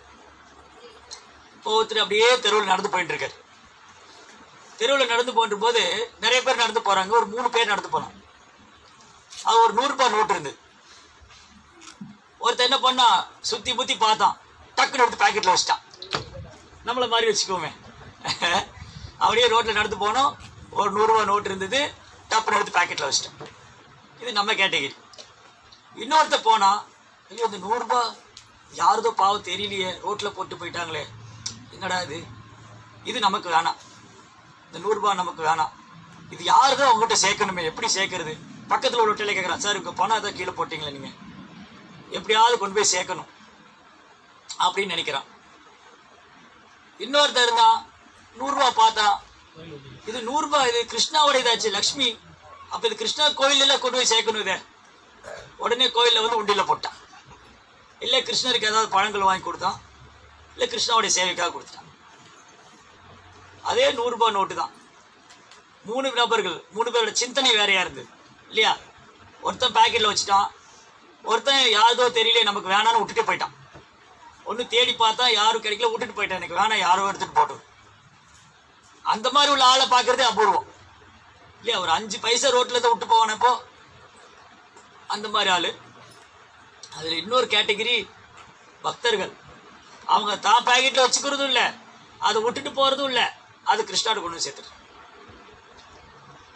A: இப்போ ஒருத்தர் அப்படியே தெருவில் நடந்து போயிட்டு இருக்காரு. தெருவில் நடந்து போன்ற போது நிறைய பேர் நடந்து போறாங்க, ஒரு மூணு பேர் நடந்து போறாங்க. அது ஒரு நூறு ரூபாய் நோட்டு இருந்தது. ஒருத்தர் என்ன பண்ணா, சுத்தி புத்தி பார்த்தான், டக்குன்னு எடுத்து பாக்கெட்ல வச்சிட்டான். நம்மள மாதிரி வச்சுக்கோமே, அப்படியே ரோட்ல நடந்து போனோம், ஒரு நூறு ரூபாய் நோட்டு இருந்தது, டப்புன்னு எடுத்து பாக்கெட்ல வச்சிட்டேன். இது நம்ம கேட்டகிரி. இன்னொருத்த போனா, ஐயோ இந்த நூறு ரூபாய் யாருதோ பாவம் தெரியலையே, ரோட்ல போட்டு போயிட்டாங்களே, என்னடா இது, இது நமக்கு வேணாம், இந்த நூறு ரூபாய் நமக்கு வேணாம், இது யாருதான் உங்ககிட்ட சேர்க்கணுமே, எப்படி சேர்க்கறது? பக்கத்துல ஒரு ஹோட்டலே கேட்கறான், சார் உங்க பணம் ஏதாவது கீழே போட்டீங்களா, நீங்க எப்படியாவது கொண்டு போய் சேர்க்கணும் அப்படின்னு நினைக்கிறான். இன்னொருத்தர் இருந்தான், நூறு ரூபாய் பார்த்தா, இது நூறு ரூபாய், இது கிருஷ்ணாவோட இதாச்சு, லக்ஷ்மி, அப்ப இது கிருஷ்ணா கோயில் கொண்டு போய் சேர்க்கணும். இதை உடனே கோயில்ல வந்து உண்டியில போட்டான். இல்ல கிருஷ்ணருக்கு ஏதாவது பழங்கள் வாங்கி கொடுத்தான், இல்ல கிருஷ்ணாவுடைய சேவைக்காக கொடுத்தான். அதே நூறு ரூபாய் நோட்டு தான். மூணு நபர்கள், மூணு பேரோட சிந்தனை வேறையா இருந்தது இல்லையா? ஒருத்தன் பாக்கெட்ல வச்சுட்டான், ஒருத்தன் யாரதோ தெரியல நமக்கு வேணான்னு விட்டுட்டு போயிட்டான். ஒன்னு தேடி பார்த்தா யாரும் கிடைக்கல, விட்டுட்டு போயிட்டான், எனக்கு வேணாம் யாரும் எடுத்துட்டு போட்டோம். அந்த மாதிரி உள்ள ஆளை பாக்குறதே அபூர்வம் இல்லையா? ஒரு அஞ்சு பைசா ரோட்ல தான் விட்டு போவானே இப்போ, அந்த மாதிரி ஆளு. அதுல இன்னொரு கேட்டகிரி பக்தர்கள், அவங்க தான் பாக்கெட்ல வச்சுக்கிறதும் இல்லை, அதை விட்டுட்டு போறதும் இல்லை, அது கிருஷ்ணாடு கொண்டு சேர்த்துட்டு.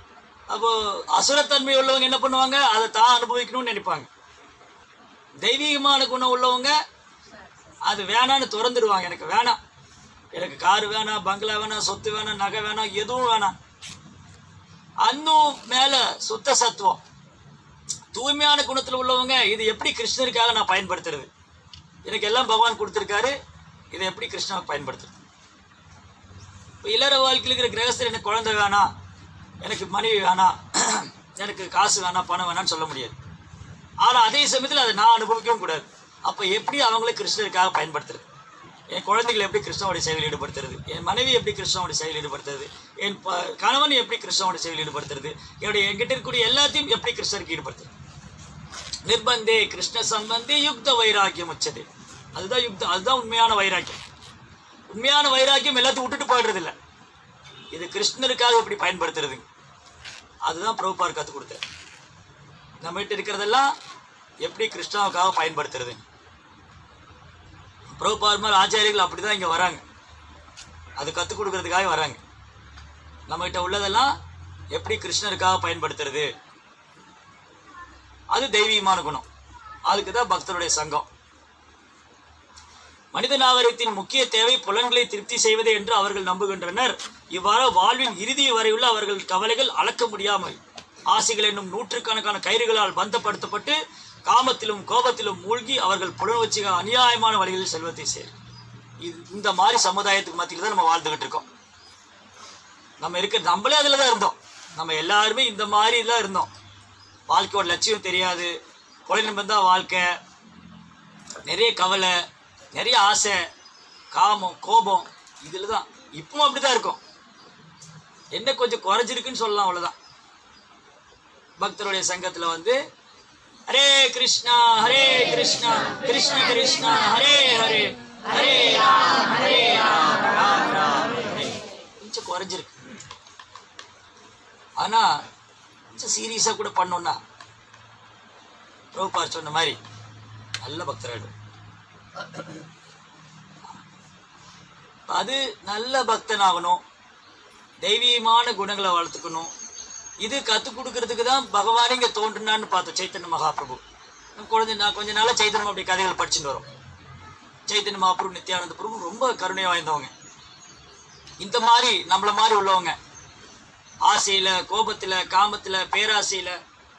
A: அப்போ அசுரத்தன்மை உள்ளவங்க என்ன பண்ணுவாங்க, அதை தான் அனுபவிக்கணும்னு நினைப்பாங்க. தெய்வீகமான குணம் உள்ளவங்க அது வேணான்னு திறந்துடுவாங்க. எனக்கு வேணாம், எனக்கு காரு வேணாம், பங்களா வேணாம், சொத்து வேணாம், நகை வேணாம், எதுவும் வேணாம். அன்னும் மேல சுத்த சத்துவம் தூய்மையான குணத்தில் உள்ளவங்க இது எப்படி கிருஷ்ணருக்காக நான் பயன்படுத்துறது, எனக்கு எல்லாம் பகவான் கொடுத்துருக்காரு, இதை எப்படி கிருஷ்ணாவுக்கு பயன்படுத்துறது. இப்போ இல்லற வாழ்க்கையில் இருக்கிற கிரகஸ்தர் எனக்கு குழந்தை வேணாம், எனக்கு மனைவி வேணாம், எனக்கு காசு வேணாம், பணம் வேணாம்னு சொல்ல முடியாது. ஆனால் அதே சமயத்தில் அதை நான் அனுபவிக்கவும் கூடாது. அப்போ எப்படி அவங்கள கிருஷ்ணருக்காக பயன்படுத்துறது, என் குழந்தைகளை எப்படி கிருஷ்ணாவுடைய செயலில் ஈடுபடுத்துறது, என் மனைவி எப்படி கிருஷ்ணாவுடைய செயலில் ஈடுபடுத்துறது, என் கணவன் எப்படி கிருஷ்ணாவுடைய செயலில் ஈடுபடுத்துறது, என்னுடைய என்கிட்ட இருக்கக்கூடிய எல்லாத்தையும் எப்படி கிருஷ்ணருக்கு ஈடுபடுத்துறது. நிர்பந்தே கிருஷ்ண சம்பந்தே யுக்த வைராக்கியம் உச்சது. அதுதான் யுக்த, அதுதான் உண்மையான வைராக்கியம். உண்மையான வைராக்கியம் எல்லாத்தையும் விட்டுட்டு போயிடுறது இல்லை, இது கிருஷ்ணருக்காக எப்படி பயன்படுத்துறது, அதுதான் பிரபுபார் கற்றுக் கொடுத்தார். நம்மகிட்ட இருக்கிறதெல்லாம் எப்படி கிருஷ்ணாவுக்காக பயன்படுத்துறது. பிரபுபார் மாதிரி ஆச்சாரியர்கள் அப்படிதான் இங்கே வராங்க, அது கற்றுக் கொடுக்கறதுக்காக வராங்க. நம்மகிட்ட உள்ளதெல்லாம் எப்படி கிருஷ்ணருக்காக பயன்படுத்துறது, அது தெய்வீகமான குணம். அதுக்கு தான் பக்தருடைய சங்கம். மனித நாகரிகத்தின் முக்கிய தேவை புலன்களை திருப்தி செய்வதே என்று அவர்கள் நம்புகின்றனர். இவ்வாறு வாழ்வின் இறுதி வரையுள்ள அவர்கள் கவலைகள் அளக்க முடியாமல் ஆசைகள் என்னும் நூற்றுக்கணக்கான கயிறுகளால் பந்தப்படுத்தப்பட்டு காமத்திலும் கோபத்திலும் மூழ்கி அவர்கள் புலனுணர்ச்சிக அநியாயமான வழிகளில் செல்வத்தை சேர். இது இந்த மாதிரி சமுதாயத்துக்கு மத்தியில் தான் நம்ம வாழ்ந்துகிட்டு இருக்கோம். நம்ம இருக்க நம்மளே அதில் தான் இருந்தோம். நம்ம எல்லாருமே இந்த மாதிரி தான் இருந்தோம். வாழ்க்கையோட லட்சியம் தெரியாது, புலனின்பம் தான் வாழ்க்கை, நிறைய கவலை, நிறைய ஆசை, காமம், கோபம், இதில் தான் இப்பவும் அப்படி தான் இருக்கும். என்ன கொஞ்சம் குறைஞ்சிருக்குன்னு சொல்லலாம், அவ்வளோதான். பக்தருடைய சங்கத்தில் வந்து ஹரே கிருஷ்ணா ஹரே கிருஷ்ணா கிருஷ்ண கிருஷ்ணா ஹரே ஹரே ஹரே ராம் ஹரே ராம் ராம் ராம் ஹரே, கொஞ்சம் குறைஞ்சிருக்கு. ஆனால் கொஞ்சம் சீரியஸாக கூட பண்ணோன்னா பிரபுபார் சொன்ன மாதிரி நல்ல பக்தராகிடும். அது நல்ல பக்தனாகணும், தெய்வீகமான குணங்களை வளர்த்துக்கணும். இது கற்றுக் கொடுக்கறதுக்கு தான் பகவானே இங்கே தோன்றினான்னு பார்த்தோம். சைத்தன்ய மகாபிரபு குழந்தை நான் கொஞ்ச நாளாக சைத்தன்யம் அப்படி கதைகள் படிச்சுட்டு வரோம். சைத்தன்ய மகாபிரபு, நித்யானந்த பிரபு ரொம்ப கருணை வாய்ந்தவங்க. இந்த மாதிரி நம்மள மாதிரி உள்ளவங்க ஆசையில், கோபத்தில், காமத்தில், பேராசையில்,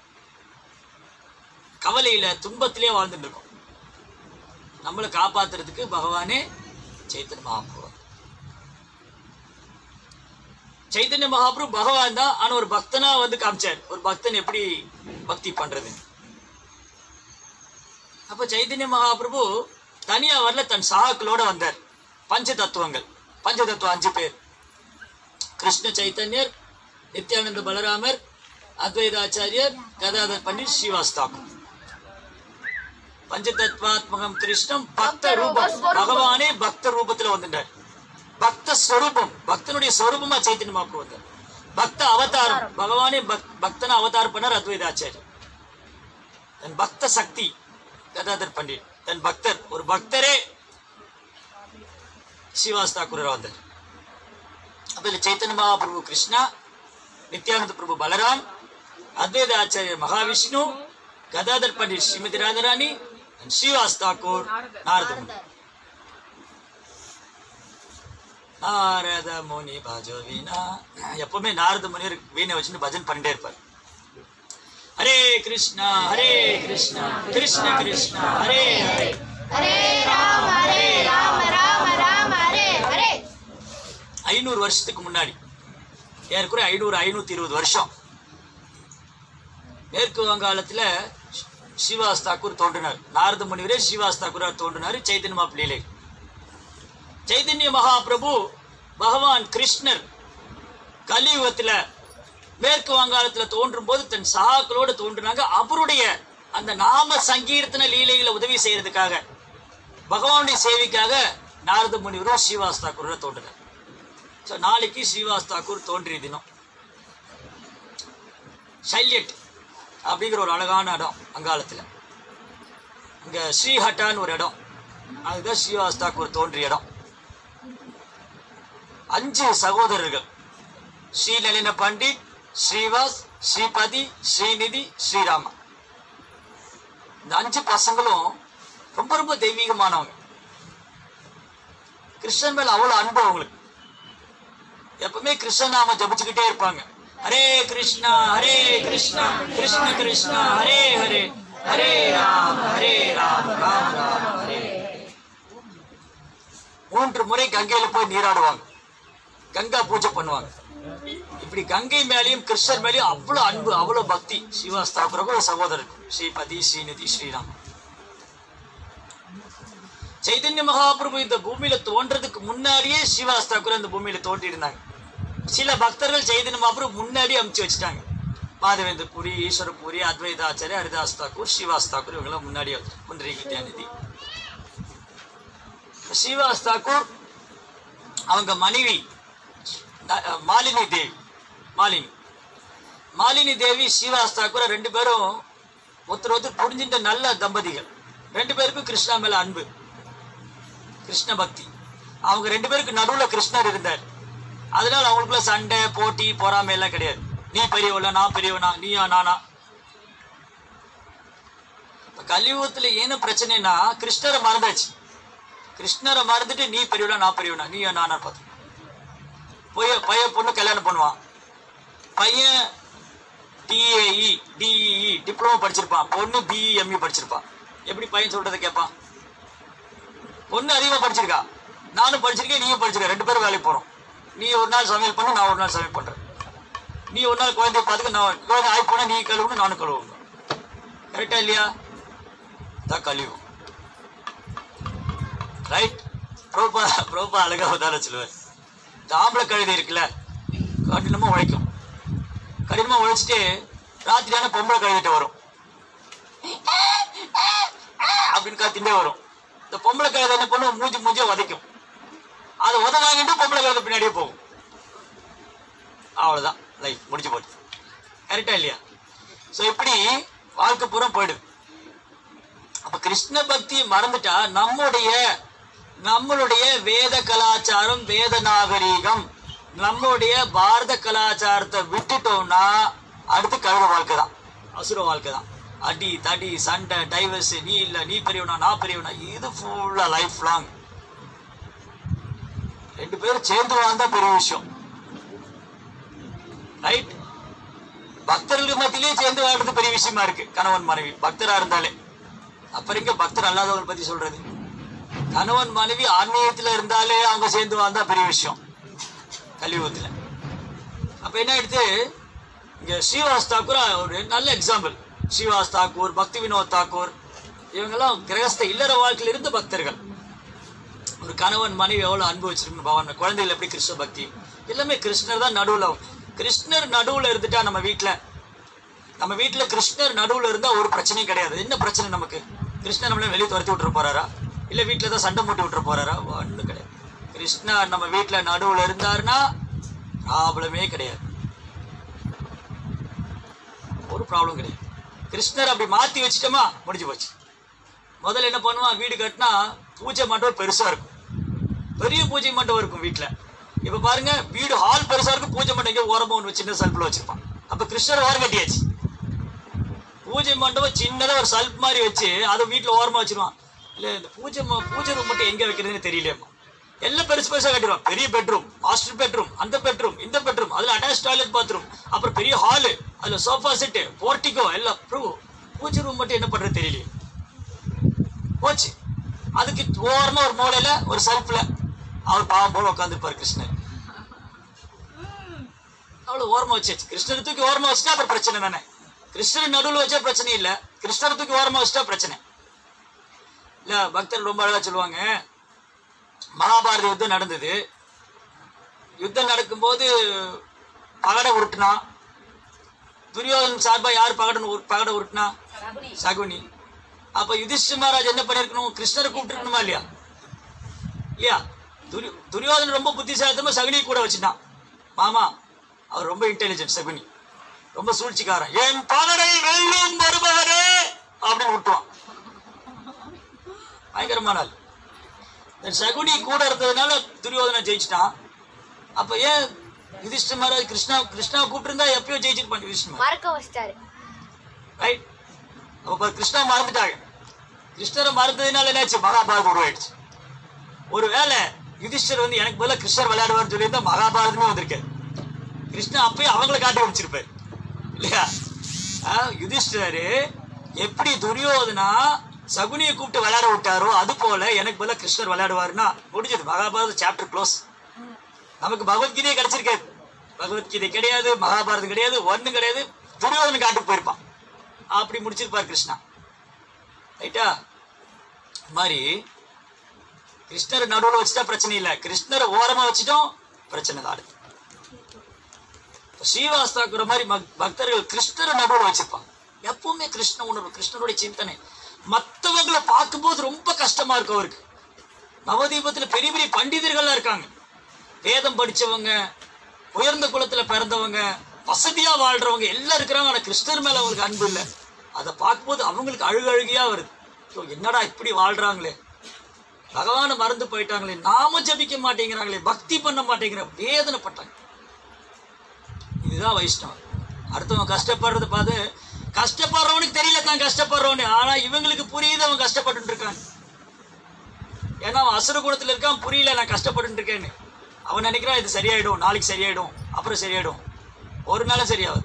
A: கவலையில், துன்பத்திலே வாழ்ந்துட்டு இருக்கோம். நம்மளை காப்பாத்துறதுக்கு பகவானே சைத்தன்ய மகாபிரபு. சைத்தன்ய மகாபிரபு பகவான் தான், ஆனா ஒரு பக்தனா வந்து காமிச்சார், ஒரு பக்தன் எப்படி பக்தி பண்றது. அப்ப சைத்தன்ய மகாபிரபு தனியா வரல, தன் சகாக்களோட வந்தார். பஞ்ச தத்துவங்கள், பஞ்ச தத்துவம் அஞ்சு பேர்: கிருஷ்ண சைத்தன்யர், நித்யானந்த பலராமர், அத்வைதாச்சாரியர், கதாதர் பண்டிட், ஸ்ரீவாஸ் தாக்கூர். பஞ்சதத்வாத்மகம் கிருஷ்ணம் பக்த ரூபம், பகவானே பக்த ரூபத்துல வந்துட்டார். பக்த ஸ்வரூபம், பக்தனுடைய ஸ்வரூபமா சைத்தன்ய மகாபிரபு வந்தார். பக்த அவதாரம், பகவானே பக்தனை அவதாரம் பண்ணார் அத்வைதாச்சாரியர். தன் பக்த சக்தி கதாதர் பண்டிட், தன் பக்தர், ஒரு பக்தரே ஸ்ரீவாஸ் தாக்கூர் வந்தார். அப்ப சைத்தன்ய மகாபிரபு கிருஷ்ணா, நித்யானந்த பிரபு பலராம், அத்வைத ஆச்சாரியர் மகாவிஷ்ணு, கதாதர் பண்டிட் ஸ்ரீமதி ராதாராணி, ஸ்ரீவாஸ் தாக்கூர் நாரத முனி. நாரத முனி பஜோ வீணா, எப்பவுமே நாரத முனிவர் வீணை வச்சுட்டு பஜன் பண்ணிட்டே இருப்பார். ஹரே கிருஷ்ணா ஹரே கிருஷ்ணா கிருஷ்ண கிருஷ்ணா ஹரே ஹரே ஹரே ராம ஹரே ராம ராம ராம ஹரே ஹரே. ஐநூறு வருஷத்துக்கு முன்னாடி, ஏற்குறை ஐநூறு ஐநூத்தி இருபது வருஷம், மேற்கு வங்காளத்துல ஸ்ரீவாஸ் தாக்கூர் தோன்றினார். நாரத முனிவரே ஸ்ரீவாஸ் தாக்கூர் தோன்றினார் சைத்தன்ய மகாபிரபு லீலை. சைத்தன்ய மகாபிரபு பகவான் கிருஷ்ணர் கலியுகத்துல மேற்கு வங்காளத்துல தோன்றும் போது தன் சகாக்களோடு தோன்றினாங்க. அவருடைய அந்த நாம சங்கீர்த்தன லீலைகளை உதவி செய்யறதுக்காக, பகவானுடைய சேவைக்காக நாரத முனிவரும் ஸ்ரீவாஸ் தாக்கூர் தோன்றினார். ஸோ நாளைக்கு ஸ்ரீவாஸ் தாக்கூர் தோன்றிய தினம். ஷல்யட் அப்படிங்கிற ஒரு அழகான இடம் வங்காளத்தில், இங்கே ஸ்ரீஹட்டான்னு ஒரு இடம், அதுதான் ஸ்ரீவாஸ் தாக்கூர் தோன்றிய இடம். அஞ்சு சகோதரர்கள்: ஸ்ரீநளின பண்டிட், ஸ்ரீவாஸ், ஸ்ரீபதி, ஸ்ரீநிதி, ஸ்ரீராம. இந்த அஞ்சு பசங்களும் ரொம்ப ரொம்ப தெய்வீகமானவங்க. கிருஷ்ணன் மேல அவ்வளவு அன்பு அவங்களுக்கு. எப்பவுமே கிருஷ்ணன் நாம ஜபிச்சுக்கிட்டே இருப்பாங்க. ஹரே கிருஷ்ணா ஹரே கிருஷ்ணா கிருஷ்ண கிருஷ்ணா ஹரே ஹரே ஹரே ராம் ஹரே ராம் ராம் ராம் ஹரே. மூன்று முறை கங்கையில போய் நீராடுவாங்க, கங்கா பூஜை பண்ணுவாங்க. இப்படி கங்கை மேலையும் கிருஷ்ணர் மேலையும் அவ்வளவு அன்பு, அவ்வளவு பக்தி. ஸ்ரீவாஸ் தாக்கூருக்கு ஒரு சகோதரர் ஸ்ரீபதி, ஸ்ரீநிதி, ஸ்ரீராம். சைதன்ய மகாபிரபு இந்த பூமியில தோன்றதுக்கு முன்னாடியே ஸ்ரீவாஸ் தாக்கூர் அந்த பூமியில தோன்றி இருந்தாங்க. சில பக்தர்கள் சைதன்ய மகாபிரபு முன்னாடி அமுச்சு வச்சுட்டாங்க. மாதவேந்திர பூரி, ஈஸ்வர பூரி, அத்வைதாச்சாரிய, ஹரிதாஸ் தாக்கூர், ஸ்ரீவாஸ் தாக்கூர் இவங்கெல்லாம் முன்னாடி முந்திரி வித்யாநிதி. ஸ்ரீவாஸ் தாக்கூர் அவங்க மனைவி மாலினி தேவி, மாலினி மாலினி தேவி ஸ்ரீவாஸ் தாக்கூர் ரெண்டு பேரும் ஒருத்தர் ஒருத்தர் புரிஞ்சின்ற நல்ல தம்பதிகள். ரெண்டு பேருக்கும் கிருஷ்ணா மேல அன்பு, கிருஷ்ண பக்தி. அவங்க ரெண்டு பேருக்கு நடுவுல கிருஷ்ணர் இருந்தார். அதனால அவங்களுக்குள்ள சண்டை, போட்டி, பொறாமை எல்லாம் கிடையாது. நீ பெரியவள, நான் பெரியவனா, நீயா நானா. கலியுகத்துல என்ன பிரச்சனைனா கிருஷ்ணரை மறந்தாச்சு. கிருஷ்ணரை மறந்துட்டு நீ பெரியவளா, நான் பெரியவனா, நீயா நானா பார்த்து போய் பையன் பொண்ணு கல்யாணம் பண்ணுவான். பையன் டிஏஇ டிஇஇ டிப்ளமோ படிச்சிருப்பான், பொண்ணு பிஇஎம்இ படிச்சிருப்பான். எப்படி பையன் சொல்றதை கேட்பான்? பொண்ணு அதிகமா படிச்சிருக்கா, நானும் படிச்சிருக்கேன், நீயும் படிச்சிருக்க, ரெண்டு பேரும் வேலைக்கு போறோம். நீ ஒரு நாள் சமையல் பண்ண, நான் ஒரு நாள் சமையல் பண்றேன். நீ ஒரு நாள் குழந்தைய பார்த்துக்க, நான் குழந்தை ஆகி போனா நீ கழுவணும், நானும் கழுவணும். கரெக்டா இல்லையா? தான் கழிவும். ரைட். ப்ரோபா ப்ரோபா அழகா உதாரணம் சொல்லுவார். இந்த ஆம்பளை கழுதை இருக்குல்ல, கடினமா உழைக்கும். கடினமா உழைச்சிட்டு ராத்திரியான பொம்பளை கழுதிட்டு வரும், அப்படின்னு கத்திண்டே வரும். இந்த பொம்பளை கழுதை என்ன பண்ணும்? மூஞ்சி மூஞ்சிய உதைக்கும். அதை உதவாங்கிட்டு பொம்பளை கழுதை பின்னாடியே போகும். அவ்வளவுதான், லைஃப் முடிஞ்சு போச்சு. கரெக்டா இல்லையா? சோ இப்படி வாழ்க்கை பூரா போயிடுது. அப்ப கிருஷ்ண பக்தி மறந்துட்டா நம்முடைய நம்மளுடைய வேத கலாச்சாரம், வேத நாகரீகம், நம்மளுடைய பாரத கலாச்சாரத்தை விட்டுட்டோம்னா அடுத்து கழுத வாழ்க்கை தான், அசுர வாழ்க்கை தான். அடி தடி சண்டை, டைவர்ஸ், நீ இல்ல நீ பெரியவனா நான் பெரியவனா, இது ஃபுல்லா லைஃப் லாங். ரெண்டு பேரும் சேர்ந்து வாழ்ந்தா பெரிய விஷயம். ரைட். பக்தர்களுக்கு மத்தியிலே சேர்ந்து வாழ்றது பெரிய விஷயமா இருக்கு. கணவன் மனைவி பக்தரா இருந்தாலே. அப்புறம் இங்க பக்தர் அல்லாதவங்களை பத்தி சொல்றது. கணவன் மனைவி ஆன்மீகத்துல இருந்தாலே அவங்க சேர்ந்து வாழ்ந்தா பெரிய விஷயம் கலியுகத்துல. அப்ப என்ன எடுத்து இங்க ஸ்ரீவாஸ் தாக்கூர் ஒரு நல்ல எக்ஸாம்பிள். ஸ்ரீவாஸ் தாக்கூர், பக்தி வினோத் தாக்கூர், இவங்கெல்லாம் கிரகஸ்த இல்லற வாழ்க்கையில இருந்து பக்தர்கள். ஒரு கணவன் மனைவி எவ்வளவு அன்பு வச்சிருக்கணும், பகவான் குழந்தைகள் எப்படி கிருஷ்ண பக்தி, எல்லாமே கிருஷ்ணர் தான் நடுவுல. கிருஷ்ணர் நடுவுல இருந்துட்டா நம்ம வீட்டுல நம்ம வீட்டுல கிருஷ்ணர் நடுவுல இருந்தா ஒரு பிரச்சனையும் கிடையாது. என்ன பிரச்சனை நமக்கு? கிருஷ்ணர் நம்மள வெளியே துரத்தி விட்டுற போறாரா, இல்ல வீட்டுல தான் சண்டை போட்டு விட்டுற போறாரா? ஒன்றும் கிடையாது. கிருஷ்ணர் நம்ம வீட்டுல நடுவுல இருந்தாருன்னா ப்ராப்ளமே கிடையாது, ஒரு ப்ராப்ளம் கிடையாது. கிருஷ்ணர் அப்படி மாத்தி வச்சுட்டோமா முடிஞ்சு போச்சு. முதல்ல என்ன பண்ணுவான், வீடு கட்டினா பூஜை மண்டபம் பெருசா இருக்கும், பெரிய பூஜை மண்டபம் இருக்கும் வீட்டுல. இப்ப பாருங்க, வீடு ஹால் பெருசா இருக்கும், பூஜை மண்டபம் இங்கே ஓரமா ஒன்று சின்ன சல்ப்ல வச்சிருப்பான். அப்ப கிருஷ்ணர் ஓரம் கட்டியாச்சு. பூஜை மண்டபம் சின்னதா ஒரு சல்ப் மாதிரி வச்சு அதை வீட்டுல ஓரமா வச்சிருவான். இல்ல இந்த பூஜை பூஜை ரூம் மட்டும் எங்க வைக்கிறதுன்னு தெரியலையம்மா. எல்லாம் பெருசு பெருசா கட்டிடுவான். பெரிய பெட்ரூம், மாஸ்டர் பெட்ரூம், அந்த பெட்ரூம், இந்த பெட்ரூம், அதுல அட்டாச் டாய்லெட் பாத்ரூம், அப்புறம் பெரிய ஹாலு, அதுல சோஃபா செட்டு, போர்ட்டிகோ எல்லாம். பூஜை ரூம் மட்டும் என்ன பண்றது தெரியலையே போச்சு. அதுக்கு ஓரமா ஒரு மூலையில ஒரு சல்ப்ல அவர் பாவம் போல உட்காந்துருப்பாரு கிருஷ்ணர். அவ்வளவு ஓரமா வச்சாச்சு. கிருஷ்ணர் தூக்கி ஓரமா வச்சுட்டா அப்புறம் பிரச்சனை தானே. கிருஷ்ணர் நடுவில் வச்சா பிரச்சனை இல்ல, கிருஷ்ணர் தூக்கி ஓரமா வச்சுட்டா பிரச்சனை இல்ல. பக்தர் ரொம்ப அழகா சொல்லுவாங்க, மகாபாரத யுத்தம் நடந்தது. யுத்தம் நடக்கும் போது பகடை உருட்டுனா, துரியோதன் சார்பா யார் பகடன் பகடை உருட்டுனா? சகுனி. அப்ப யுதிஷ்டிர மகாராஜ் என்ன பண்ணிருக்கணும்? கிருஷ்ணரை கூப்பிட்டுருக்கணுமா இல்லையா? இல்லையா? துரி துரியோதன் ரொம்ப புத்திசாலித்தமா சகுனி கூட வச்சுட்டான். மாமா அவர் ரொம்ப இன்டெலிஜென்ட், சகுனி ரொம்ப சூழ்ச்சிக்காரன். என் பகடை வெல்லும் மருமகனே அப்படின்னு விட்டுவான். பயங்கரமான ஆள். சகுனி கூட இருந்ததுனால துரியோதனை ஜெயிச்சிட்டான். அப்ப ஏன் யுதிஷ்டர் மகாராஜ் கிருஷ்ணா கிருஷ்ணா கூப்பிட்டு இருந்தா எப்பயோ ஜெயிச்சிருப்பாங்க யுதிஷ்டர்
B: மறக்க வச்சிட்டாரு.
A: ரைட். அப்ப கிருஷ்ணா மறந்துட்டாங்க. கிருஷ்ணரை மறந்ததுனால என்னாச்சு, மகாபாரதம் உருவாயிடுச்சு. ஒருவேளை யுதிஷ்டர் வந்து எனக்கு பதிலாக கிருஷ்ணர் விளையாடுவார்னு சொல்லியிருந்தா மகாபாரதமே வந்திருக்காரு. கிருஷ்ணா அப்பயும் அவங்களை காட்டி வச்சிருப்பாரு இல்லையா? யுதிஷ்டரு எப்படி துரியோதனா சகுனியை கூப்பிட்டு விளையாட விட்டாரோ அது போல எனக்கு பதிலாக கிருஷ்ணர் விளையாடுவாருன்னா முடிஞ்சது, மகாபாரத சாப்டர் க்ளோஸ். நமக்கு பகவத்கீதையே கிடைச்சிருக்காது. பகவத்கீதை கிடையாது, மகாபாரதம் கிடையாது, ஒன்றும் கிடையாது. துரியோதனை காட்டுக்கு போயிருப்பான். அப்படி முடிச்சிருப்பார் கிருஷ்ணா. ரைட்டா? மாதிரி கிருஷ்ணரை நடுவில் வச்சுட்டா பிரச்சனை இல்லை, கிருஷ்ணரை ஓரமா வச்சுட்டோம் பிரச்சனை தான். ஸ்ரீவாஸ்தாக்குற மாதிரி பக்தர்கள் கிருஷ்ணரை நடுவில் வச்சிருப்பாங்க. எப்பவுமே கிருஷ்ண உணர்வு, கிருஷ்ணனுடைய சிந்தனை. மற்றவங்களை பார்க்கும்போது ரொம்ப கஷ்டமா இருக்கும் அவருக்கு. நவதீபத்துல பெரிய பெரிய பண்டிதர்கள்லாம் இருக்காங்க, வேதம் படிச்சவங்க, உயர்ந்த குலத்துல பிறந்தவங்க, வசதியா வாழ்றவங்க எல்லாம் இருக்கிறாங்க. ஆனா கிருஷ்ணர் மேல அவங்களுக்கு அன்பு இல்லை. அதை பார்க்கும்போது அவங்களுக்கு அழுகு அழுகியா வருது. என்னடா இப்படி வாழ்றாங்களே, பகவானை மறந்து போயிட்டாங்களே, நாம ஜபிக்க மாட்டேங்கிறாங்களே, பக்தி பண்ண மாட்டேங்கிற வேதனைப்பட்டாங்க. இதுதான் வைஷ்ணவம். அடுத்தவன் கஷ்டப்படுறத பார்த்து கஷ்டப்படுறவனுக்கு தெரியல தான் கஷ்டப்படுறவனு, ஆனா இவங்களுக்கு புரியுது அவன் கஷ்டப்பட்டு இருக்கான். ஏன்னா அவன் அசுர குணத்துல இருக்கான், புரியல நான் கஷ்டப்பட்டு இருக்கேன்னு. அவன் நினைக்கிறான் இது சரியாயிடும், நாளைக்கு சரியாயிடும், அப்புறம் சரியாயிடும். ஒரு நாளும் சரியாவது.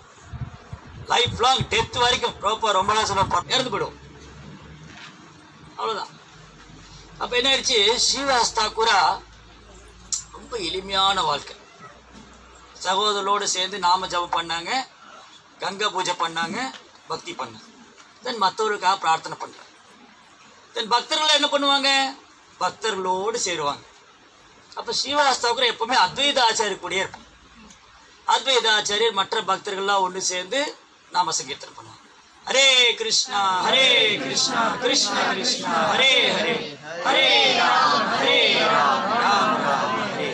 A: லைஃப் லாங் டெத் வரைக்கும் ரொம்ப நாள் சொல்ல இறந்து போயிடும். அவ்வளவுதான். அப்ப என்ன ஆயிடுச்சு, ஸ்ரீவாஸ்தாக்குரா ரொம்ப எளிமையான வாழ்க்கை. சகோதரோடு சேர்ந்து நாம ஜபம் பண்ணாங்க, கங்கா பூஜை பண்ணாங்க, பக்தி பண்ணாங்க. தென் மற்றவருக்காக பிரார்த்தனை பண்றாங்க. தென் பக்தர்கள் என்ன பண்ணுவாங்க, பக்தர்களோடு சேருவாங்க. அப்ப ஸ்ரீவாஸ்தாக்குரா எப்பவுமே அத்வைத ஆச்சாரிய கூடயே இருப்பாங்க. அத்வைத ஆச்சாரியர் மற்ற பக்தர்கள்லாம் ஒன்று சேர்ந்து நாம சங்கீர்த்தனம் பண்ணுவாங்க. ஹரே கிருஷ்ணா ஹரே கிருஷ்ணா கிருஷ்ண கிருஷ்ணா ஹரே ஹரே ஹரே ராம் ஹரே ராம் ராம் ராம் ஹரே.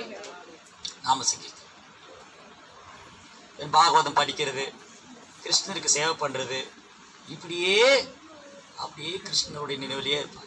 A: நாம சங்கீர்த்தனம், பாகவதம் படிக்கிறது, கிருஷ்ணருக்கு சேவை பண்றது, இப்படியே அப்படியே கிருஷ்ணனுடைய நினைவிலேயே இருப்பாங்க.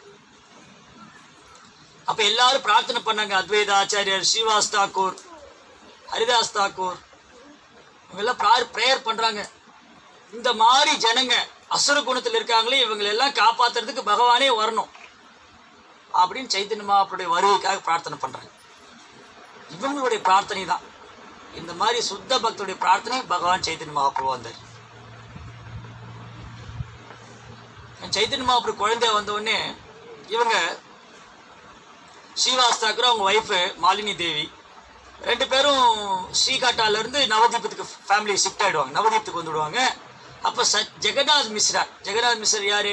A: அப்ப எல்லாரும் பிரார்த்தனை பண்ணாங்க. அத்வைத ஆச்சாரியர், ஸ்ரீவாஸ் தாக்கூர், ஹரிதாஸ் தாக்கூர் இவங்க எல்லாம் பிரேயர் பண்றாங்க. இந்த மாதிரி ஜனங்க அசுர குணத்தில் இருக்காங்களே, இவங்களை எல்லாம் காப்பாத்துறதுக்கு பகவானே வரணும் அப்படின்னு சைத்தன்ய மகாபிரபுடைய வருகைக்காக பிரார்த்தனை பண்றாங்க. இவங்களுடைய பிரார்த்தனை தான், இந்த மாதிரி சுத்த பக்தருடைய பிரார்த்தனை பகவான் சைத்தன்ய மகாபிரபு வந்தார். சைத்தன்ய மகாபிரபு குழந்தை வந்த உடனே இவங்க ஸ்ரீவாஸ் தாக்கூர், அவங்க ஒய்ஃபு மாலினி தேவி, ரெண்டு பேரும் ஸ்ரீகாட்டால இருந்து நவதீபத்துக்கு ஃபேமிலி ஷிஃப்ட் ஆயிடுவாங்க, நவதீபத்துக்கு வந்துடுவாங்க. அப்ப ஜெகநாத் மிஸ்ரா, ஜெகநாத் மிஸ்ரா யாரு,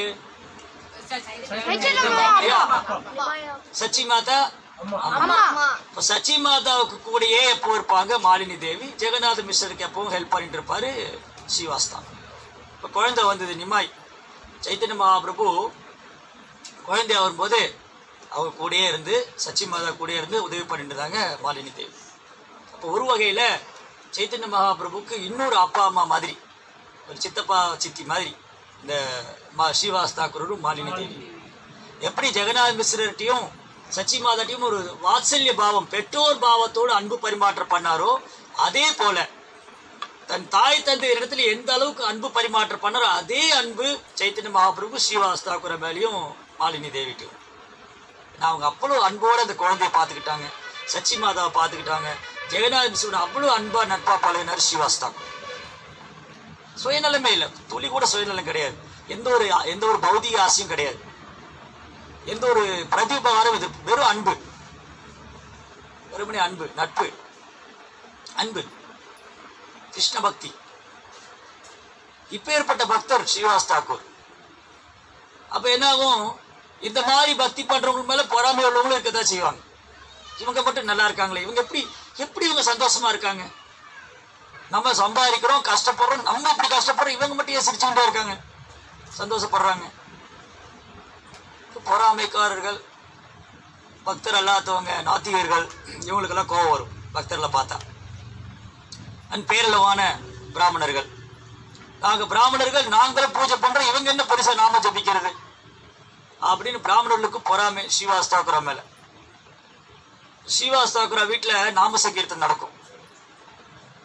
A: சச்சி மாதா. சச்சி மாதாவுக்கு கூடயே எப்போ இருப்பாங்க மாலினி தேவி. ஜெகநாத் மிஸ்ரருக்கு எப்பவும் ஹெல்ப் பண்ணிட்டு இருப்பாரு ஸ்ரீவாஸ்தா. இப்ப குழந்தை வந்தது நிமாய். சைத்தன்ய மகாபிரபு குழந்தைய வரும்போது அவங்க கூடயே இருந்து, சச்சி மாதா கூடயே இருந்து உதவி பண்ணிட்டு இருந்தாங்க மாலினி தேவி. அப்போ ஒரு வகையில சைத்தன்ய மகாபிரபுக்கு இன்னொரு அப்பா அம்மா மாதிரி, ஒரு சித்தப்பா சித்தி மாதிரி இந்த ஸ்ரீவாஸ் தாக்கூரும் மாலினி தேவி. எப்படி ஜெகநாத் மிஸ்ரர்ட்டையும் சச்சி மாதாட்டையும் ஒரு வாத்சல்ய பாவம், பெற்றோர் பாவத்தோடு அன்பு பரிமாற்றம் பண்ணாரோ, அதே போல தன் தாய் தந்தை இடத்துல எந்த அளவுக்கு அன்பு பரிமாற்றம் பண்ணாரோ அதே அன்பு சைத்தன்ய மகாபிரபு ஸ்ரீவாஸ் தாக்கூர் மேலேயும் மாலினி தேவிட்டையும். நான் அவங்க அவ்வளோ அன்போடு அந்த குழந்தைய பார்த்துக்கிட்டாங்க, சச்சி மாதாவை பார்த்துக்கிட்டாங்க. ஜெகநாத் மிஸ்ரோட அவ்வளோ அன்பா நட்பா பழகினார் ஸ்ரீவாஸ் தாக்கூர். சுயநலமே இல்லை, துளி கூட சுயநலம் கிடையாது, எந்த ஒரு எந்த ஒரு பௌதிக ஆசையும் கிடையாது, எந்த ஒரு பிரதிபகாரம், இது வெறும் அன்பு, வெறுமனே அன்பு, நட்பு, அன்பு, கிருஷ்ண பக்தி. இப்பேற்பட்ட பக்தர் ஸ்ரீவாஸ் தாக்கூர். அப்ப என்ன ஆகும், இந்த மாதிரி பக்தி பண்றவங்க மேல பொறாமை உள்ளவங்களும் இருக்கதான் செய்வாங்க. இவங்க மட்டும் நல்லா இருக்காங்களே, இவங்க எப்படி எப்படி இவங்க சந்தோஷமா இருக்காங்க, நம்ம சம்பாதிக்கிறோம், கஷ்டப்படுறோம், நம்ம இப்படி கஷ்டப்படுறோம், இவங்க மட்டும் ஏன் சிரிச்சுக்கிட்டே இருக்காங்க, சந்தோஷப்படுறாங்க. பொறாமைக்காரர்கள், பக்தர் அல்லாதவங்க, நாத்திகர்கள், இவங்களுக்கெல்லாம் கோபம் வரும் பக்தர்களை பார்த்தா. அண்ட் பேரளவான பிராமணர்கள், நாங்க பிராமணர்கள், நாங்களும் பூஜை பண்றோம், இவங்க என்ன பெருசா நாம ஜபிக்கிறது அப்படின்னு பிராமணர்களுக்கு பொறாமை ஸ்ரீவாஸ் தாக்கூரா மேல. ஸ்ரீவாஸ் தாக்கூரா வீட்டுல நாம சங்கீர்த்தம் நடக்கும்.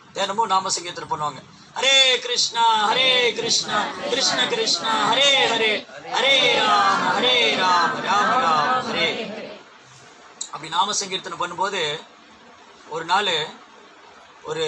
A: தினமும் நாம சங்கீர்த்தனை பண்ணுவாங்க. ஹரே கிருஷ்ணா ஹரே கிருஷ்ணா கிருஷ்ண கிருஷ்ணா ஹரே ஹரே ஹரே ராம ஹரே ராம ராம ராம ஹரே. அப்படி நாம சங்கீர்த்தனை பண்ணும்போது ஒரு நாள் ஒரு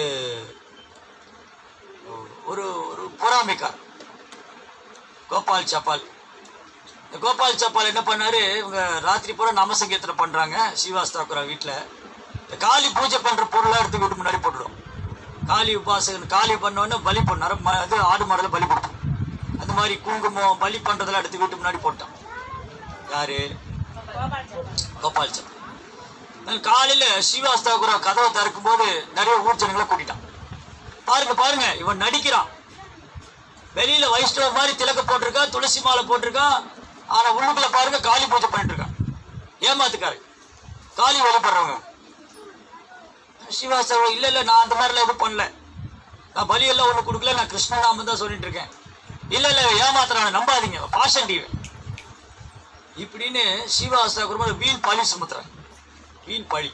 A: ஒரு ஒரு பொறாமைக்கார் கோபால் சப்பால். இந்த கோபால் சப்பால் என்ன பண்ணாரு, இவங்க ராத்திரி பூரா நாம சங்கீர்த்தனை பண்றாங்க ஸ்ரீவாஸ் தாக்கூரா வீட்டில். இந்த காளி பூஜை பண்ற பொருளா எடுத்து வீட்டு முன்னாடி போட்டுடும். காளி உபாசகன் காளி பண்ணோன்னு பலி பண்ணாரு, அது ஆடு மாடல பலி கொடுத்தோம். அந்த மாதிரி குங்குமம் பலி பண்றதெல்லாம் எடுத்து வீட்டு முன்னாடி போட்டான். யாரு? கோபால் சப்பால். காலையில ஸ்ரீவாஸ் தாக்கூரா கதவை திறக்கும் போது நிறைய ஊர் ஜனங்களை கூட்டிட்டான். பாருங்க பாருங்க, இவன் நடிக்கிறான். வெளியில வைஷ்ணவ மாதிரி திலக்க போட்டிருக்கா, துளசி மாலை போட்டிருக்கா, ஆனா உள்ளுக்குள்ள பாருங்க காளி பூஜை பண்ணிட்டு இருக்கான். ஏமாத்துக்காரு, காளி வழிபடுறவங்க. ஸ்ரீவாஸ் இல்ல இல்ல நான் அந்த மாதிரிலாம் எதுவும் பண்ணல, நான் பலி எல்லாம் ஒண்ணு கொடுக்கல, நான் கிருஷ்ணநாமம் தான் சொல்லிட்டு இருக்கேன். இல்ல இல்ல ஏமாத்துறாங்க, நம்பாதீங்க, பாஷன் டிவி இப்படின்னு ஸ்ரீவாஸ் தாக்கூர் வீண் பழி சுமத்துறாங்க. வீண் பழி.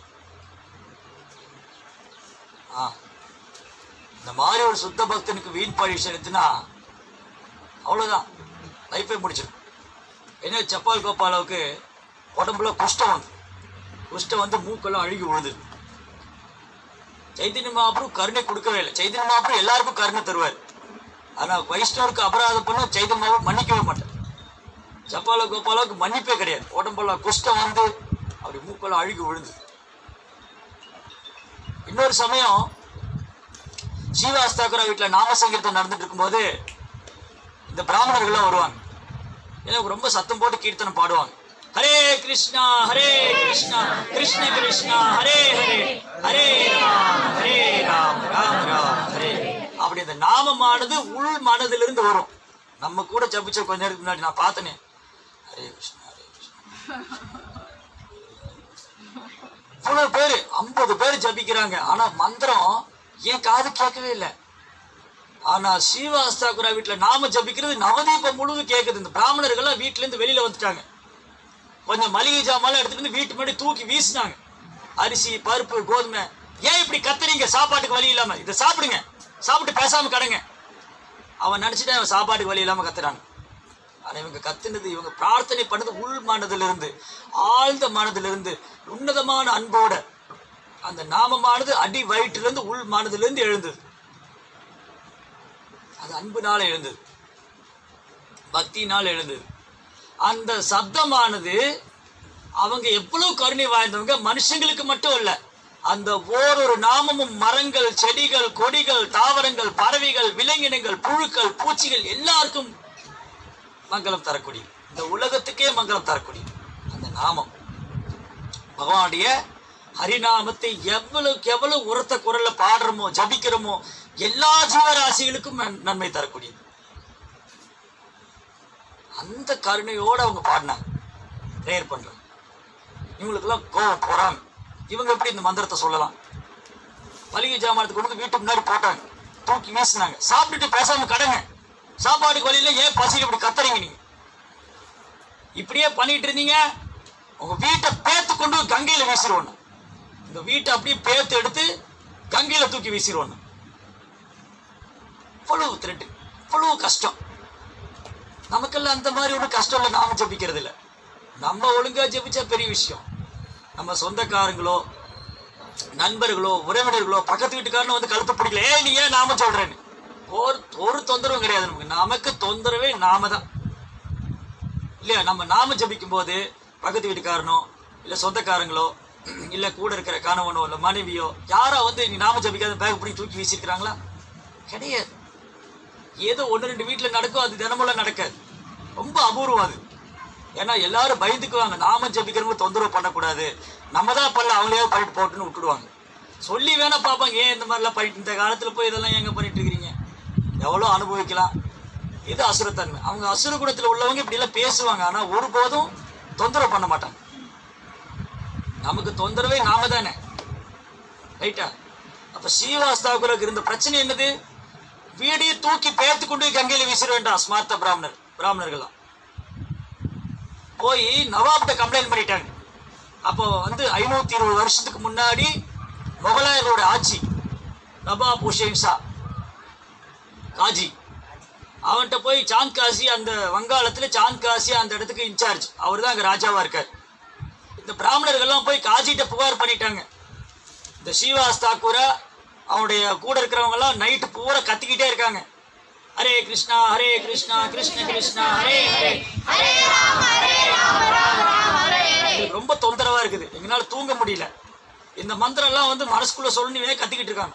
A: ஆ இந்த மாதிரி ஒரு சுத்த பக்தனுக்கு வீண் பழி செலுத்தினா அவ்வளவுதான், லைஃபே முடிச்சிடும். என்ன சப்பால் கோபாலாவுக்கு உடம்புல குஷ்டம் வந்து குஷ்டம் வந்து மூக்கெல்லாம் அழுகி விழுது. சைத்தன்ய மகாபிரபு கருணை கொடுக்கவே இல்லை. சைத்தன்ய மகாபிரபு எல்லாருக்கும் கருணை தருவார், ஆனா வைஷ்ணவருக்கு அபராதம் பண்ண சைத்தன்ய மகாபிரபு மன்னிக்கவே மாட்டார். சப்பால கோபாலாவுக்கு மன்னிப்பே கிடையாது. உடம்பெல்லாம் குஷ்டம் வந்து அப்படி மூக்கெல்லாம் அழுகி விழுந்து. இன்னொரு சமயம் ஸ்ரீவாஸ் தாக்கூரா வீட்டில் நாம சங்கீர்த்தம் நடந்துட்டு இருக்கும்போது இந்த பிராமணர்கள்லாம் வருவாங்க. எனக்கு ரொம்ப சத்தம் போட்டு கீர்த்தனம் பாடுவாங்க. ஹரே கிருஷ்ணா ஹரே கிருஷ்ணா கிருஷ்ண கிருஷ்ணா ஹரே ஹரே ஹரே ராம் ஹரே ராம் ராம் ராம் ஹரே. அப்படி அந்த நாமமானது உள் மனதிலிருந்து வரும். நம்ம கூட ஜபிச்ச கொஞ்ச நேரத்துக்கு முன்னாடி நான் பார்த்தனே, ஹரே கிருஷ்ணா ஹரே கிருஷ்ணா இவ்வளவு பேரு ஐம்பது பேர் ஜபிக்கிறாங்க. ஆனா மந்திரம் ஏன் காது கேட்கவே இல்லை. ஆனா ஸ்ரீவாஸ் தாக்கூரா வீட்டுல நாம ஜபிக்கிறது நவதீபம் முழுவதும் கேட்குது. இந்த பிராமணர்கள் வீட்டுல இருந்து வெளியில வந்துட்டாங்க. கொஞ்சம் மளிகை ஜாமான் எடுத்துட்டு வந்து வீட்டு முன்னாடி தூக்கி வீசினாங்க. அரிசி பருப்பு கோதுமை. ஏன் இப்படி கத்துறீங்க? சாப்பாட்டுக்கு வழி இல்லாம இதை சாப்பிடுங்க, சாப்பிட்டு பேசாம கடங்க. அவன் நினைச்சுட்டு அவன் சாப்பாட்டுக்கு வழி இல்லாம கத்துறாங்க. ஆனா இவங்க கத்துனது, இவங்க பிரார்த்தனை பண்ணது உள் மனதிலிருந்து, ஆழ்ந்த மனதிலிருந்து, உன்னதமான அன்போட. அந்த நாமமானது அடி வயிற்றிலிருந்து உள் மனதிலிருந்து எழுந்தது. அது அன்புனால எழுந்தது, பக்தினால் எழுந்தது. அந்த சப்தமானது அவங்க எவ்வளவு கருணை வாய்ந்தவங்க, மனுஷங்களுக்கு மட்டும் இல்ல, அந்த ஓரொரு நாமமும் மரங்கள், செடிகள், கொடிகள், தாவரங்கள், பறவைகள், விலங்கினங்கள், புழுக்கள், பூச்சிகள் எல்லாருக்கும் மங்களம் தரக்கூடிய, இந்த உலகத்துக்கே மங்களம் தரக்கூடிய அந்த நாமம். பகவானுடைய ஹரிநாமத்தை எவ்வளவுக்கு எவ்வளவு உரத்த குரல்ல பாடுறோமோ, ஜபிக்கிறோமோ, எல்லா ஜீவராசிகளுக்கும் நன்மை தரக்கூடியது. அந்த கருணையோடு அவங்க பாடினாங்க, பிரேயர் பண்றாங்க. இவங்களுக்கெல்லாம் கோபம் போறாங்க. இவங்க எப்படி இந்த மந்திரத்தை சொல்லலாம்? மளிகை ஜாமானத்துக்கு கொண்டு வீட்டு முன்னாடி போட்டாங்க, தூக்கி வீசினாங்க. சாப்பிட்டுட்டு பேசாம கடங்க, சாப்பாட்டுக்கு வழியில ஏன் பசியில் இப்படி கத்துறீங்க? நீங்க இப்படியே பண்ணிட்டு இருந்தீங்க, உங்க வீட்டை பேத்து கொண்டு கங்கையில வீசிடுவோம். இந்த வீட்டை அப்படியே பேத்து எடுத்து கங்கையில தூக்கி வீசிடுவோம். இவ்வளவு திருட்டு, இவ்வளவு கஷ்டம். நமக்கெல்லாம் அந்த மாதிரி ஒன்றும் கஷ்டம் இல்லை. நாம ஜபிக்கிறது இல்லை. நம்ம ஒழுங்கா ஜபிச்சா பெரிய விஷயம். நம்ம சொந்தக்காரங்களோ, நண்பர்களோ, உறவினர்களோ, பக்கத்து வீட்டுக்காரனோ வந்து கழுத்து பிடிக்கல, ஏய் நீ ஏன் நாம சொல்றேன்னு ஒரு ஒரு தொந்தரவும் கிடையாது நமக்கு. நமக்கு தொந்தரவே நாம தான் இல்லையா? நம்ம நாம ஜபிக்கும் போது பக்கத்து வீட்டுக்காரனோ, இல்லை சொந்தக்காரங்களோ, இல்லை கூட இருக்கிற கணவனோ, இல்லை மனைவியோ, யாரோ வந்து நீ நாம ஜபிக்காத பேக் பிடி தூக்கி வீசிருக்கிறாங்களா? கிடையாது. ஏதோ ஒன்று ரெண்டு வீட்டில் நடக்கும், அது தினமெல்லாம் நடக்காது. ரொம்ப அபூர்வம் அது. ஏன்னா எல்லாரும் பயந்துக்குவாங்க, நாம ஜபிக்கிறவங்க தொந்தரவு பண்ணக்கூடாது, நம்ம தான் பண்ணல, அவங்களே பண்ணிட்டு போட்டுன்னு விட்டுடுவாங்க. சொல்லி வேணா பார்ப்பாங்க, ஏன் இந்த மாதிரிலாம் பண்ணிட்டு, இந்த காலத்தில் போய் இதெல்லாம் எங்கே பண்ணிட்டு இருக்கிறீங்க, எவ்வளோ அனுபவிக்கலாம். இது அசுரத்தன்மை. அவங்க அசுர குணத்தில் உள்ளவங்க இப்படிலாம் பேசுவாங்க, ஆனால் ஒருபோதும் தொந்தரவு பண்ண மாட்டாங்க. நமக்கு தொந்தரவே நாம தானே, ரைட்டா? அப்ப ஸ்ரீவாஸ் தாக்கூருக்கு இருந்த பிரச்சனை என்னது? வீடியை தூக்கி பேர்த்து கொண்டு கங்கையில வீசிட வேண்டாம். ஸ்மார்த்த பிராமணர் பிராமணர்கள்லாம் போய் நவாப்ட கம்ப்ளைண்ட் பண்ணிட்டாங்க. அப்போ வந்து ஐநூத்தி இருபது வருஷத்துக்கு முன்னாடி முகலாயர்களோட ஆட்சி, நவாப் ஹுசைன் ஷா காஜி. அவன்கிட்ட போய் சாந்த் காசி, அந்த வங்காளத்தில் சாந்த் காசி அந்த இடத்துக்கு இன்சார்ஜ், அவர் தான் அங்கே ராஜாவாக இருக்கார். இந்த பிராமணர்கள்லாம் போய் காஜிகிட்ட புகார் பண்ணிட்டாங்க. இந்த ஸ்ரீவாஸ் தாக்கூரை அவனுடைய கூட இருக்கிறவங்கெல்லாம் நைட்டு பூரா கத்திக்கிட்டே இருக்காங்க. ஹரே கிருஷ்ணா ஹரே கிருஷ்ணா கிருஷ்ண கிருஷ்ணா ஹரே ஹரே. ரொம்ப தொந்தரவா இருக்குது, எங்களால தூங்க முடியல. இந்த மந்திரம் எல்லாம் வந்து மனசுக்குள்ள சொல்லணுமே கத்திக்கிட்டு இருக்காங்க.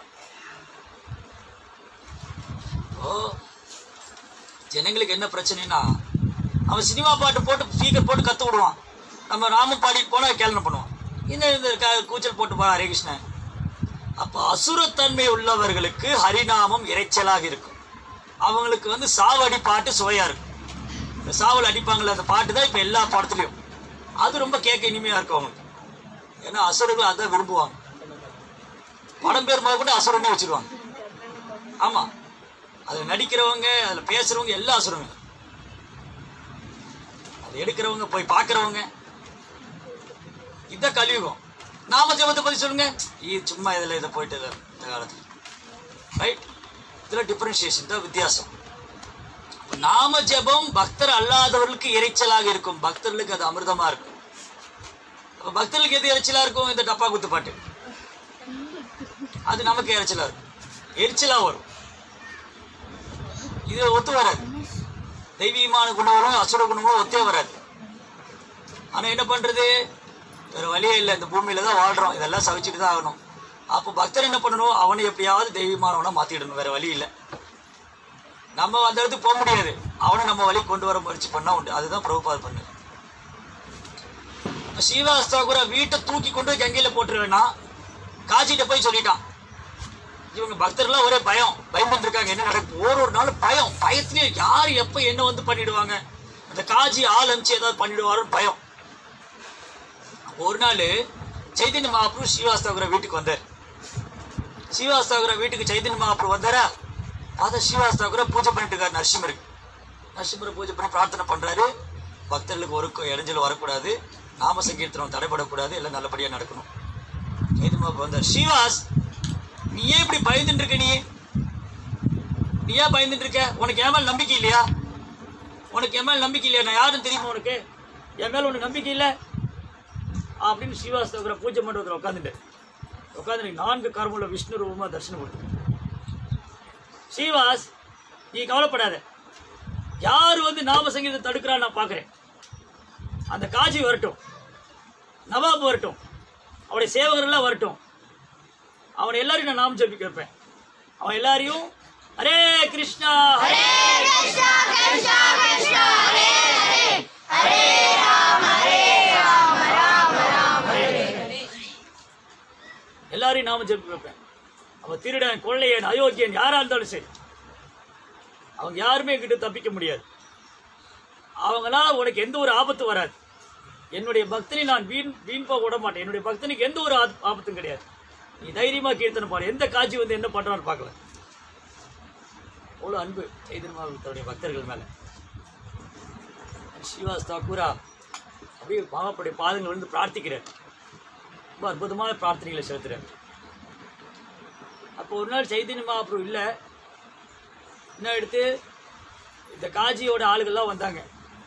A: ஓ, ஜனங்களுக்கு என்ன பிரச்சனைனா, அவன் சினிமா பாட்டு போட்டு ஸ்பீக்கர் போட்டு கத்து விடுவான். நம்ம ராம பாடிட்டு போனா கேள்வி பண்ணுவான். இந்த இந்த கூச்சல் போட்டு போனா ஹரே கிருஷ்ணன். அப்போ அசுரத்தன்மை உள்ளவர்களுக்கு ஹரிநாமம் இறைச்சலாக இருக்கும். அவங்களுக்கு வந்து சாவடி பாட்டு சுவையா இருக்கும். இந்த சாவல் அடிப்பாங்கள்ல அந்த பாட்டு தான் இப்போ எல்லா பாடத்துலையும். அது ரொம்ப கேட்க இனிமையா இருக்கும் அவங்களுக்கு. ஏன்னா அசுரர்கள் அதான் விரும்புவாங்க. படம் பேர் கூட அசுரனே வச்சிருவாங்க. ஆமா, அதில் நடிக்கிறவங்க, அதில் பேசுறவங்க எல்லா அசுரங்க. அதை எடுக்கிறவங்க, போய் பார்க்குறவங்க, இதான் கலியுகம். நாம ஜபத்தை பற்றி சொல்லுங்க, இது சும்மா இதில் இதை போயிட்டு இந்த காலத்தில் ரைட். இதில் டிஃபரன்ஷியேஷன் தான் வித்தியாசம். நாம ஜபம் பக்தர் அல்லாதவர்களுக்கு இறைச்சலாக இருக்கும், பக்தர்களுக்கு அது அமிர்தமா இருக்கும். அப்போ பக்தர்களுக்கு எது இறைச்சலா இருக்கும்? இந்த டப்பா குத்து பாட்டு, அது நமக்கு இறைச்சலா இருக்கும், எரிச்சலா வரும். இது ஒத்து வராது. தெய்வீகமான குணங்களும் அசுர குணங்களும் ஒத்தே வராது. ஆனா என்ன பண்றது, வேற வழியே இல்லை, இந்த பூமியில தான் வாழ்றோம், இதெல்லாம் சவிச்சுட்டு தான் ஆகணும். அப்போ பக்தர் என்ன பண்ணணும், அவனை எப்படியாவது தெய்வீகமானவனா மாத்திடணும், வேற வழி இல்லை. நம்ம அந்த இடத்துக்கு போக முடியாது, அவனை நம்ம வழி கொண்டு வர முயற்சி பண்ணா உண்டு. அதுதான் பிரபுபாத் பண்ணு. ஸ்ரீவாஸ் தாக்கூரை வீட்டை தூக்கி கொண்டு கங்கையில போட்டுருவேன்னா காஜிட்ட போய் சொல்லிட்டான். இவங்க பக்தர்கள்லாம் ஒரே பயம், பயந்துட்டு இருக்காங்க. என்ன நடக்கும், ஒரு ஒரு நாள் பயம், பயத்திலேயே யார் எப்ப என்ன வந்து பண்ணிடுவாங்க, அந்த காஜி ஆள் அனுப்பிச்சு ஏதாவது பண்ணிடுவாருன்னு பயம். ஒரு நாள் சைதன்ய மகாபிரபு ஸ்ரீவாஸ் தாக்கூரை வீட்டுக்கு வந்தார். ஸ்ரீவாஸ் தாக்கூரை வீட்டுக்கு சைதன்ய மகாபிரபு வந்தாரா, பார்த்தா ஸ்ரீவாஸ் தாக்கூரை பூஜை பண்ணிட்டு இருக்காரு. நரசிம்மருக்கு நரசிம்மரை பூஜை பண்ணி பிரார்த்தனை பண்றாரு. பக்தர்களுக்கு ஒரு இடைஞ்சல் வரக்கூடாது, நாம சங்கீர்த்தனம் தடைபடக்கூடாது, எல்லாம் நல்லபடியா நடக்கணும். சைதன்ய மகாபிரபு வந்தார். ஸ்ரீவாஸ், நீ ஏன் இப்படி பயந்துட்டு இருக்க, நீ நீ ஏன் பயந்துட்டு இருக்க, உனக்கு என் மேல நம்பிக்கை இல்லையா, உனக்கு என் மேல நம்பிக்கை இல்லையா, நான் யாருன்னு தெரியுமா உனக்கு, என் மேல உனக்கு நம்பிக்கை இல்லை அப்படின்னு ஸ்ரீவாஸ் தாக்கூரை பூஜை மண்டபத்தில் உட்காந்துட்டு உட்காந்து நான்கு கரமுள்ள விஷ்ணு ரூபமா தரிசனம் கொடுத்து, ஸ்ரீவாஸ் நீ கவலைப்படாத, யாரு வந்து நாம சங்கீதத்தை தடுக்கிறான்னு நான் பார்க்குறேன். அந்த காஜி வரட்டும், நவாப் வரட்டும், அவருடைய சேவகர்கள்லாம் வரட்டும், அவனை எல்லாரையும் நான் நாம ஜபிக்க வைப்பேன். அவன் எல்லாரையும் ஹரே கிருஷ்ணா ஹரே கிருஷ்ணா கிருஷ்ணா கிருஷ்ணா ஹரே ஹரே ஹரே ராம ஹரே ராம ராம ராம ஹரே ஹரே எல்லாரையும் நாம ஜபிக்க வைப்பேன். அவன் திருடன், கொள்ளையன், அயோக்கியன் யாரா இருந்தாலும் சரி, அவங்க யாருமே என்கிட்ட தப்பிக்க முடியாது. அவங்களால உனக்கு எந்த ஒரு ஆபத்து வராது. என்னுடைய பக்தனை நான் வீண் வீண் போக விட மாட்டேன். என்னுடைய பக்தனுக்கு எந்த ஒரு ஆபத்தும் கிடையாது. நீ தைரியமா கீர்த்தனை பாடு, எந்த காட்சி வந்து என்ன பண்றான்னு பார்க்கல. அவ்வளோ அன்பு சைதன்ய மகாபிரபுடைய பக்தர்கள் மேல. ஸ்ரீவாஸ் தாக்கூரா அப்படியே மகாபுடைய பாதங்கள் வந்து பிரார்த்திக்கிறார். ரொம்ப அற்புதமான பிரார்த்தனைகளை செலுத்துறார். அப்போ ஒரு நாள் சைதன்ய மகாபிரபு இல்லை, என்ன எடுத்து இந்த காஜியோட ஆளுகள்லாம் வந்தாங்க.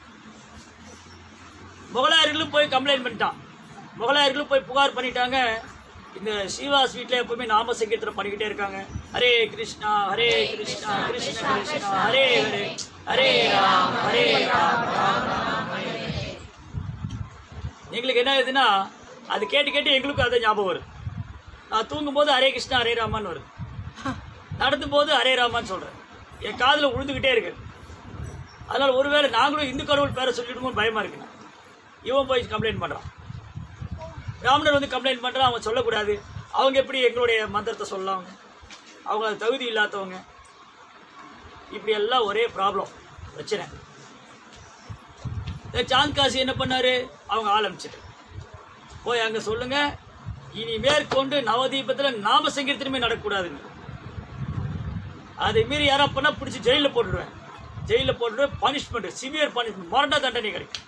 A: முகலாயர்களும் போய் கம்ப்ளைண்ட் பண்ணிட்டான். முகலாயர்களும் போய் புகார் பண்ணிட்டாங்க, இந்த ஸ்ரீவாஸ் வீட்டில் எப்பவுமே நாம சங்கீர்த்தனம் பண்ணிக்கிட்டே இருக்காங்க. ஹரே கிருஷ்ணா ஹரே கிருஷ்ணா கிருஷ்ண கிருஷ்ணா ஹரே ஹரே ஹரே ராம ஹரே ராம ராம ராம ஹரே ஹரே. எங்களுக்கு என்ன ஆகுதுன்னா, அது கேட்டு கேட்டு எங்களுக்கும் அதை ஞாபகம் வருது. நான் தூங்கும் போது ஹரே கிருஷ்ணா ஹரே ராமான்னு வருது, நடந்தும் போது ஹரே ராமான்னு சொல்றேன், என் காதில் உழுந்துக்கிட்டே இருக்கு. அதனால ஒருவேளை நாங்களும் இந்து கடவுள் பேரை சொல்லிடுமோன்னு பயமா இருக்கு. இவன் போய் கம்ப்ளைண்ட் பண்றான், பிராமணர் வந்து கம்ப்ளைண்ட் பண்றான், அவன் சொல்லக்கூடாது. அவங்க எப்படி எங்களுடைய மந்திரத்தை சொல்லலாம், அவங்க அது தகுதி இல்லாதவங்க. இப்படி எல்லாம் ஒரே ப்ராப்ளம், பிரச்சனை. சாந்த் காசி என்ன பண்ணாரு, அவங்க ஆரம்பிச்சுட்டு போய் அங்க சொல்லுங்க, இனி மேற்கொண்டு நவதீபத்துல நாம சங்கீர்த்தனமே நடக்கக்கூடாதுன்னு. அதை மீறி யாரா பண்ணா பிடிச்சி ஜெயிலில் போட்டுடுவேன், ஜெயிலில் போட்டுடுவேன், பனிஷ்மெண்ட், சிவியர் பனிஷ்மெண்ட், மரண தண்டனை கிடைக்கும்.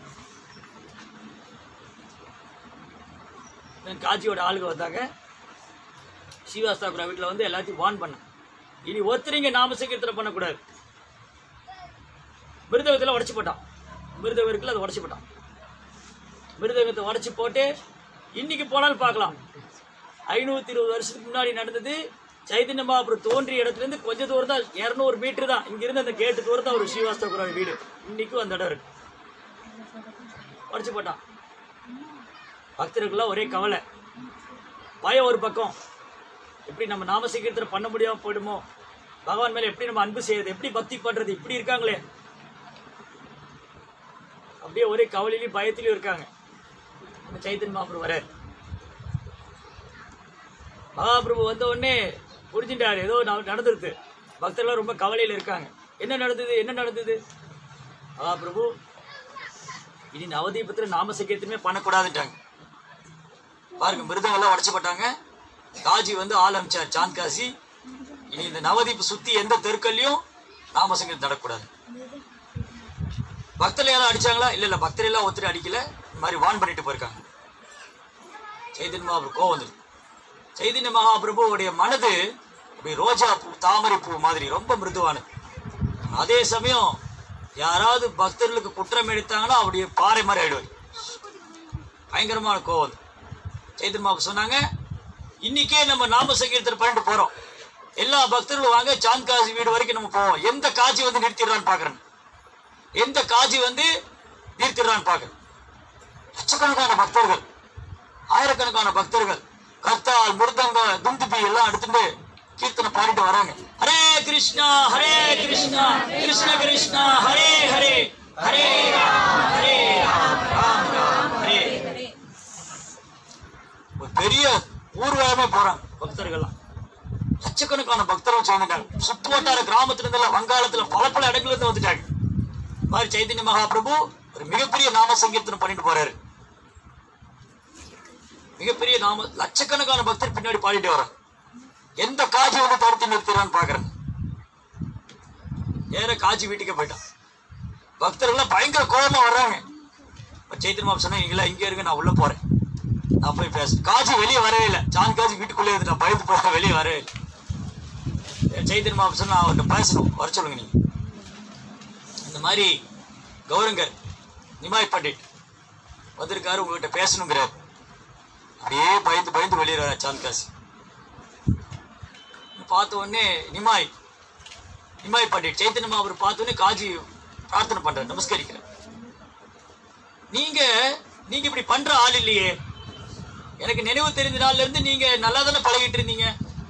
A: காட்சியோட ஆளுங்க வந்தாங்க. ஸ்ரீவாஸ்தாபுரா வீட்டில் வந்து எல்லாத்தையும் வான் பண்ணேன். இனி ஒருத்தரிங்க நாம சங்கீர்த்தனை பண்ணக்கூடாது. மிருதகத்தில் உடச்சி போட்டான். மிருதகம் இருக்குல்ல, அதை உடச்சி போட்டான். மிருதகத்தை உடச்சி போட்டு இன்னைக்கு போனாலும் பார்க்கலாம். ஐநூற்றி இருபது வருஷத்துக்கு முன்னாடி நடந்தது. சைதன்ய மகாபிரபு தோன்றிய இடத்துலேருந்து கொஞ்சம் தூரம் தான், இரநூறு மீட்டர் தான். இங்கிருந்து அந்த கேட்டு தூரம் தான் ஒரு ஸ்ரீவாஸ்தாபுரா வீடு. இன்னைக்கும் அந்த இடம் இருக்கு. உடச்சி போட்டான். பக்தர்களுக்கெல்லாம் ஒரே கவலை, பயம் ஒரு பக்கம். எப்படி நம்ம நாம சங்கீர்த்தனை பண்ண முடியாமல் போயிடுமோ, பகவான் மேலே எப்படி நம்ம அன்பு செய்யறது, எப்படி பக்தி பண்ணுறது, இப்படி இருக்காங்களே, அப்படியே ஒரே கவலையிலையும் பயத்திலையும் இருக்காங்க. சைத்தன்ய மகாபிரபு வர மகாபிரபு வந்த உடனே புரிஞ்சுட்டாரு ஏதோ நடந்துருது. பக்தர்கள் ரொம்ப கவலையில் இருக்காங்க. என்ன நடந்தது என்ன நடந்தது மகாபிரபு இனி நவதீபத்தில் நாம சங்கீர்த்தனமே பண்ணக்கூடாதுட்டாங்க. பாருங்க, மிருதங்கள்லாம் உடச்சு போட்டாங்க. காஜி வந்து ஆள் அமைச்சார், சாந்த் காசி. இனி இந்த நவதீப் சுத்தி எந்த தெருக்கள்லையும் நாம சங்கீர்த்தனம் நடக்கூடாது. பக்தர்கள் யாரும் அடிச்சாங்களா? இல்ல இல்ல, பக்தர் எல்லாம் ஒருத்தர் அடிக்கல. இந்த மாதிரி வான் பண்ணிட்டு போயிருக்காங்க. சைதன்ய மகாபிரபு கோவம் வந்துருக்கு. சைதன்ய மகாபிரபுடைய மனது அப்படி ரோஜா பூ, தாமரை பூ மாதிரி ரொம்ப மிருதுவானது. அதே சமயம் யாராவது பக்தர்களுக்கு குற்றம் எடுத்தாங்கன்னா அப்படியே பாறை மாதிரி ஆயிடுவார். பயங்கரமான கோவம். சைதன்ய மகாபிரபு சொன்னாங்க, இன்னைக்கே நம்ம நாம சங்கீர்த்தனை பண்ணிட்டு போறோம். எல்லா பக்தர்களும் வாங்க, சாந்த் காசி வீடு வரைக்கும் நம்ம போவோம். எந்த காட்சி வந்து நிறுத்திடுறான்னு பாக்குறேன், எந்த காட்சி வந்து நிறுத்திடுறான்னு பாக்குறேன். லட்சக்கணக்கான பக்தர்கள், ஆயிரக்கணக்கான பக்தர்கள் கர்த்தால், மிருதங்க, துந்துபி எல்லாம் எடுத்துட்டு கீர்த்தனை பாடிட்டு வராங்க. ஹரே கிருஷ்ணா ஹரே கிருஷ்ணா கிருஷ்ண கிருஷ்ணா ஹரே ஹரே ஹரே ராம் ஹரே ராம் ராம் ராம் ஹரே. ஒரு பெரிய ஊர்வலமே போறாங்க பக்தர்கள்லாம். லட்சக்கணக்கான பக்தர்கள் சேர்ந்துட்டாங்க. சுத்து வட்டார கிராமத்துல இருந்து, வங்காளத்துல பல பல இடங்கள்ல இருந்து வந்துட்டாங்க. மாதிரி சைதன்ய மகாபிரபு ஒரு மிகப்பெரிய நாம சங்கீர்த்தனம் பண்ணிட்டு போறாரு. மிகப்பெரிய நாம, லட்சக்கணக்கான பக்தர் பின்னாடி பாடிட்டு வர. எந்த காட்சி வந்து தடுத்து நிறுத்துறான்னு பாக்குறேன். ஏற காட்சி வீட்டுக்கே போயிட்டான். பக்தர்கள் பயங்கர கோபமா வர்றாங்க. சைத்தன்ய மகாபிரபு சொன்னா, இங்க இங்க இருங்க, நான் உள்ள போறேன், நான் போய் பேச. காட்சி வெளியே வரவே இல்லை. சாந்த் காட்சி வீட்டுக்குள்ளே இருந்து நான் பயந்து போற, வெளியே வரவே இல்லை. சைத்தன்ய மகாபிரபு சொன்னா, அவர்கிட்ட பேசணும், வர சொல்லுங்க. நீங்க இந்த மாதிரி கௌரங்கர் நிமாய் பண்டிட் வந்திருக்காரு, உங்ககிட்ட பேசணுங்கிறார். அப்படியே பயந்து பயந்து வெளியேறாரு சாந்த் காசி. பார்த்த உடனே நிமாய் நிமாய் பண்டிட் சைத்தன்ய மகாபிரபு பார்த்த உடனே காஜி பிரார்த்தனை பண்றாரு, நமஸ்கரிக்கிறார். நீங்க நீங்க இப்படி பண்ற ஆள் இல்லையே, எனக்கு நினைவு தெரிஞ்ச நாள்ல இருந்து நீங்க நல்லா தானே பழகிட்டு இருந்தீங்க.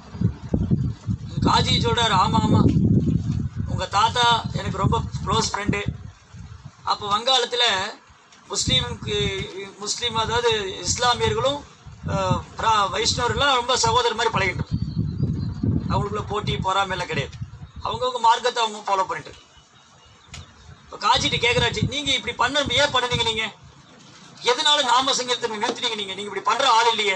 A: காஜி சொல்றாரு, ஆமா ஆமா, உங்க தாத்தா எனக்கு ரொம்ப க்ளோஸ் ஃப்ரெண்டு. அப்போ வங்காளத்தில் முஸ்லீமுக்கு முஸ்லீம் அதாவது இஸ்லாமியர்களும் வைஷ்ணவர்கள்லாம் ரொம்ப சகோதரர் மாதிரி பழகிட்டு. அவங்களுக்குள்ள போட்டி பொறாமையெல்லாம் கிடையாது. அவங்கவுங்க மார்க்கத்தை அவங்க ஃபாலோ பண்ணிட்டு. இப்போ காஜிட்டு கேட்குறாச்சு, நீங்கள் இப்படி பண்ண ஏன் பண்ணுனீங்க, நீங்கள் எதனால நாம சங்கீர்த்தனை நிறுத்தினீங்க, நீங்கள் நீங்கள் இப்படி பண்ணுற ஆள் இல்லையே.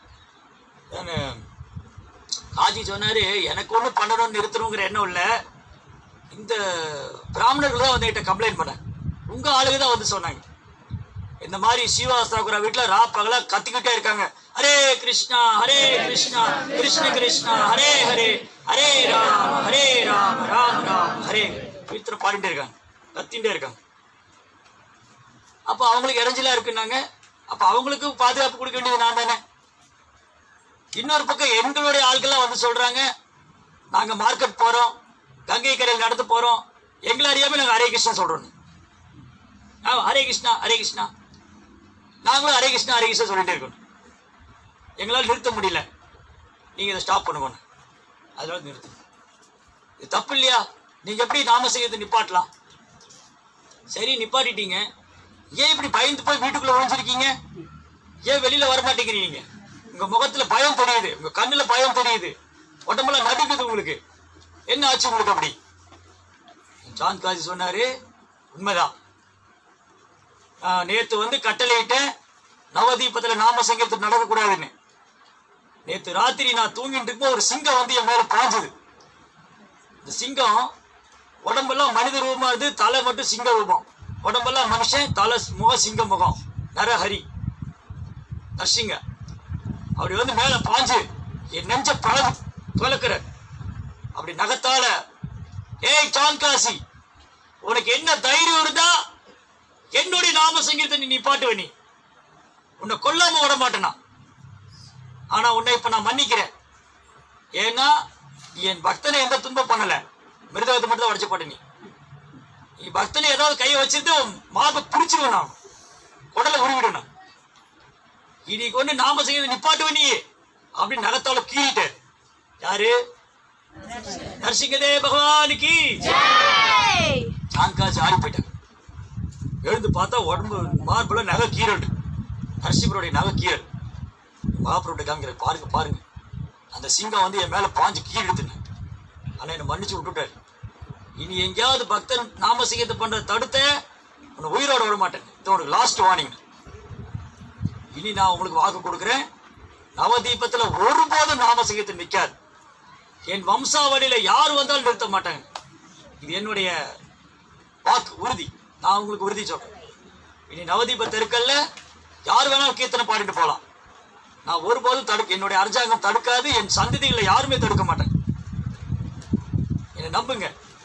A: காஜி சொன்னார், எனக்கு ஒன்றும் பண்ணணும்னு நிறுத்தணுங்கிற எண்ணம் இல்லை. இந்த பிராமணர்கள் தான் வந்து என்கிட்ட கம்ப்ளைண்ட் பண்ண, உங்கள் ஆளுங்க தான் வந்து சொன்னாங்க. இந்த மாதிரி ஸ்ரீவாஸ்தாபுரா வீட்டில் ரா பகலா கத்திக்கிட்டே இருக்காங்க. ஹரே கிருஷ்ணா ஹரே கிருஷ்ணா கிருஷ்ண கிருஷ்ணா ஹரே ஹரே ஹரே ராம் ஹரே ராம் ராம் ராம் ஹரே. வீட்டில் பாடிட்டே இருக்காங்க, கத்தின்ண்டே இருக்காங்க. அப்போ அவங்களுக்கு இடைஞ்சலா இருக்குன்னாங்க. அப்போ அவங்களுக்கு பாதுகாப்பு கொடுக்க வேண்டியது நான் தானே. இன்னொரு பக்கம் எங்களுடைய ஆட்கள்லாம் வந்து சொல்றாங்க, நாங்க மார்க்கெட் போறோம், கங்கை கரையில் நடந்து போறோம், எங்களை அறியாம நாங்க ஹரே கிருஷ்ணா சொல்றோம். ஹரே கிருஷ்ணா ஹரே கிருஷ்ணா, நாங்களும் ஹரே கிருஷ்ணா ஹரே கிருஷ்ணா சொல்லிட்டே இருக்கணும். எங்களால் நிறுத்த முடியல, நீங்க இதை ஸ்டாப் பண்ணுங்க, அதோட நிறுத்து. இது தப்பு இல்லையா? நீங்க எப்படி நாம செய்யறது நிப்பாட்டலாம்? சரி நிப்பாட்டிட்டீங்க, ஏன் இப்படி பயந்து போய் வீட்டுக்குள்ள ஒழிஞ்சிருக்கீங்க? ஏன் வெளியில வர மாட்டேங்கிறீங்க? உங்க முகத்துல பயம் தெரியுது, உங்க கண்ணுல பயம் தெரியுது, உடம்பெல்லாம் நடுக்குது உங்களுக்கு. என்ன ஆச்சு உங்களுக்கு? அப்படி சாந்த் காசி சொன்னாரு, உண்மைதான், நேத்து வந்து கட்டளையிட்டேன் நவதீபத்துல நாம சங்கீர்த்தனை நடக்கக்கூடாதுன்னு. நேத்து ராத்திரி நான் தூங்கிட்டு இருக்கும் ஒரு சிங்கம் வந்து என் மேல பாஞ்சது. இந்த சிங்கம் உடம்பெல்லாம் மனித ரூபமா இருந்து, தலை மட்டும் சிங்க ரூபம். உடம்பெல்லாம் மனுஷன், தலை முக சிங்க முகம், நரஹரி நரசிங்க. அப்படி வந்து மேல பாஞ்சு என் நெஞ்ச பழகு துலக்கிற அப்படி நகத்தால, ஏய் சான்காசி, உனக்கு என்ன தைரியம் இருந்தா என்னுடைய நாம சங்கீதத்தை நீ நிப்பாட்டுவ, நீ உன்னை கொல்லாம விட மாட்டேனா. ஆனா உன்னை இப்ப நான் மன்னிக்கிறேன். ஏன்னா என் பக்தனை எந்த துன்பம் பண்ணல, மிருதகத்தை மட்டும் தான் உடச்சு போட்ட. நீ நீ பக்தனை ஏதாவது கையை வச்சிருந்து மார்பை பிடிச்சிருவேன், நான் குடலை உருவிடணும். இன்னைக்கு ஒண்ணு நாம செய்ய நிப்பாட்டுவ நீ அப்படின்னு நகத்தால கீழிட்ட. யாரு? நரசிங்கதே பகவானுக்கு. சான்காசி ஆடி போயிட்டாங்க. எழுந்து பார்த்தா உடம்பு மார்புல நகை கீரல், நரசிம்மருடைய நகை கீரல். மகாபிரபுட்ட காமிக்கிற, பாருங்க பாருங்க, அந்த சிங்கம் வந்து என் மேல பாஞ்சு கீழ் எடுத்துன்னு, ஆனா என்னை மன்னிச்சு விட்டுட்டாரு. இனி எங்கேயாவது பக்தன் நாம சங்கீதத்தை பண்ற தடுத்த உன்னை உயிரோட விட மாட்டேன். இது உனக்கு லாஸ்ட் வார்னிங். இனி நான் உங்களுக்கு வாக்கு கொடுக்குறேன், நவதீபத்துல ஒருபோதும் நாம சங்கீதத்தை நிற்காது. என் வம்சாவளியில யார் வந்தாலும் நிறுத்த மாட்டாங்க. இது என்னுடைய வாக்கு, உறுதி. நான் உங்களுக்கு உறுதி சொல்றேன். இனி நவதீப தெருக்கல்ல யார் வேணாலும் கீர்த்தனை பாடிட்டு போலாம். நான் ஒருபோதும் தடுக்க, என்னுடைய அரசாங்கம் தடுக்காது. என் சந்ததிகளை யாருமே தடுக்க மாட்டேன். என்னை நம்புங்க.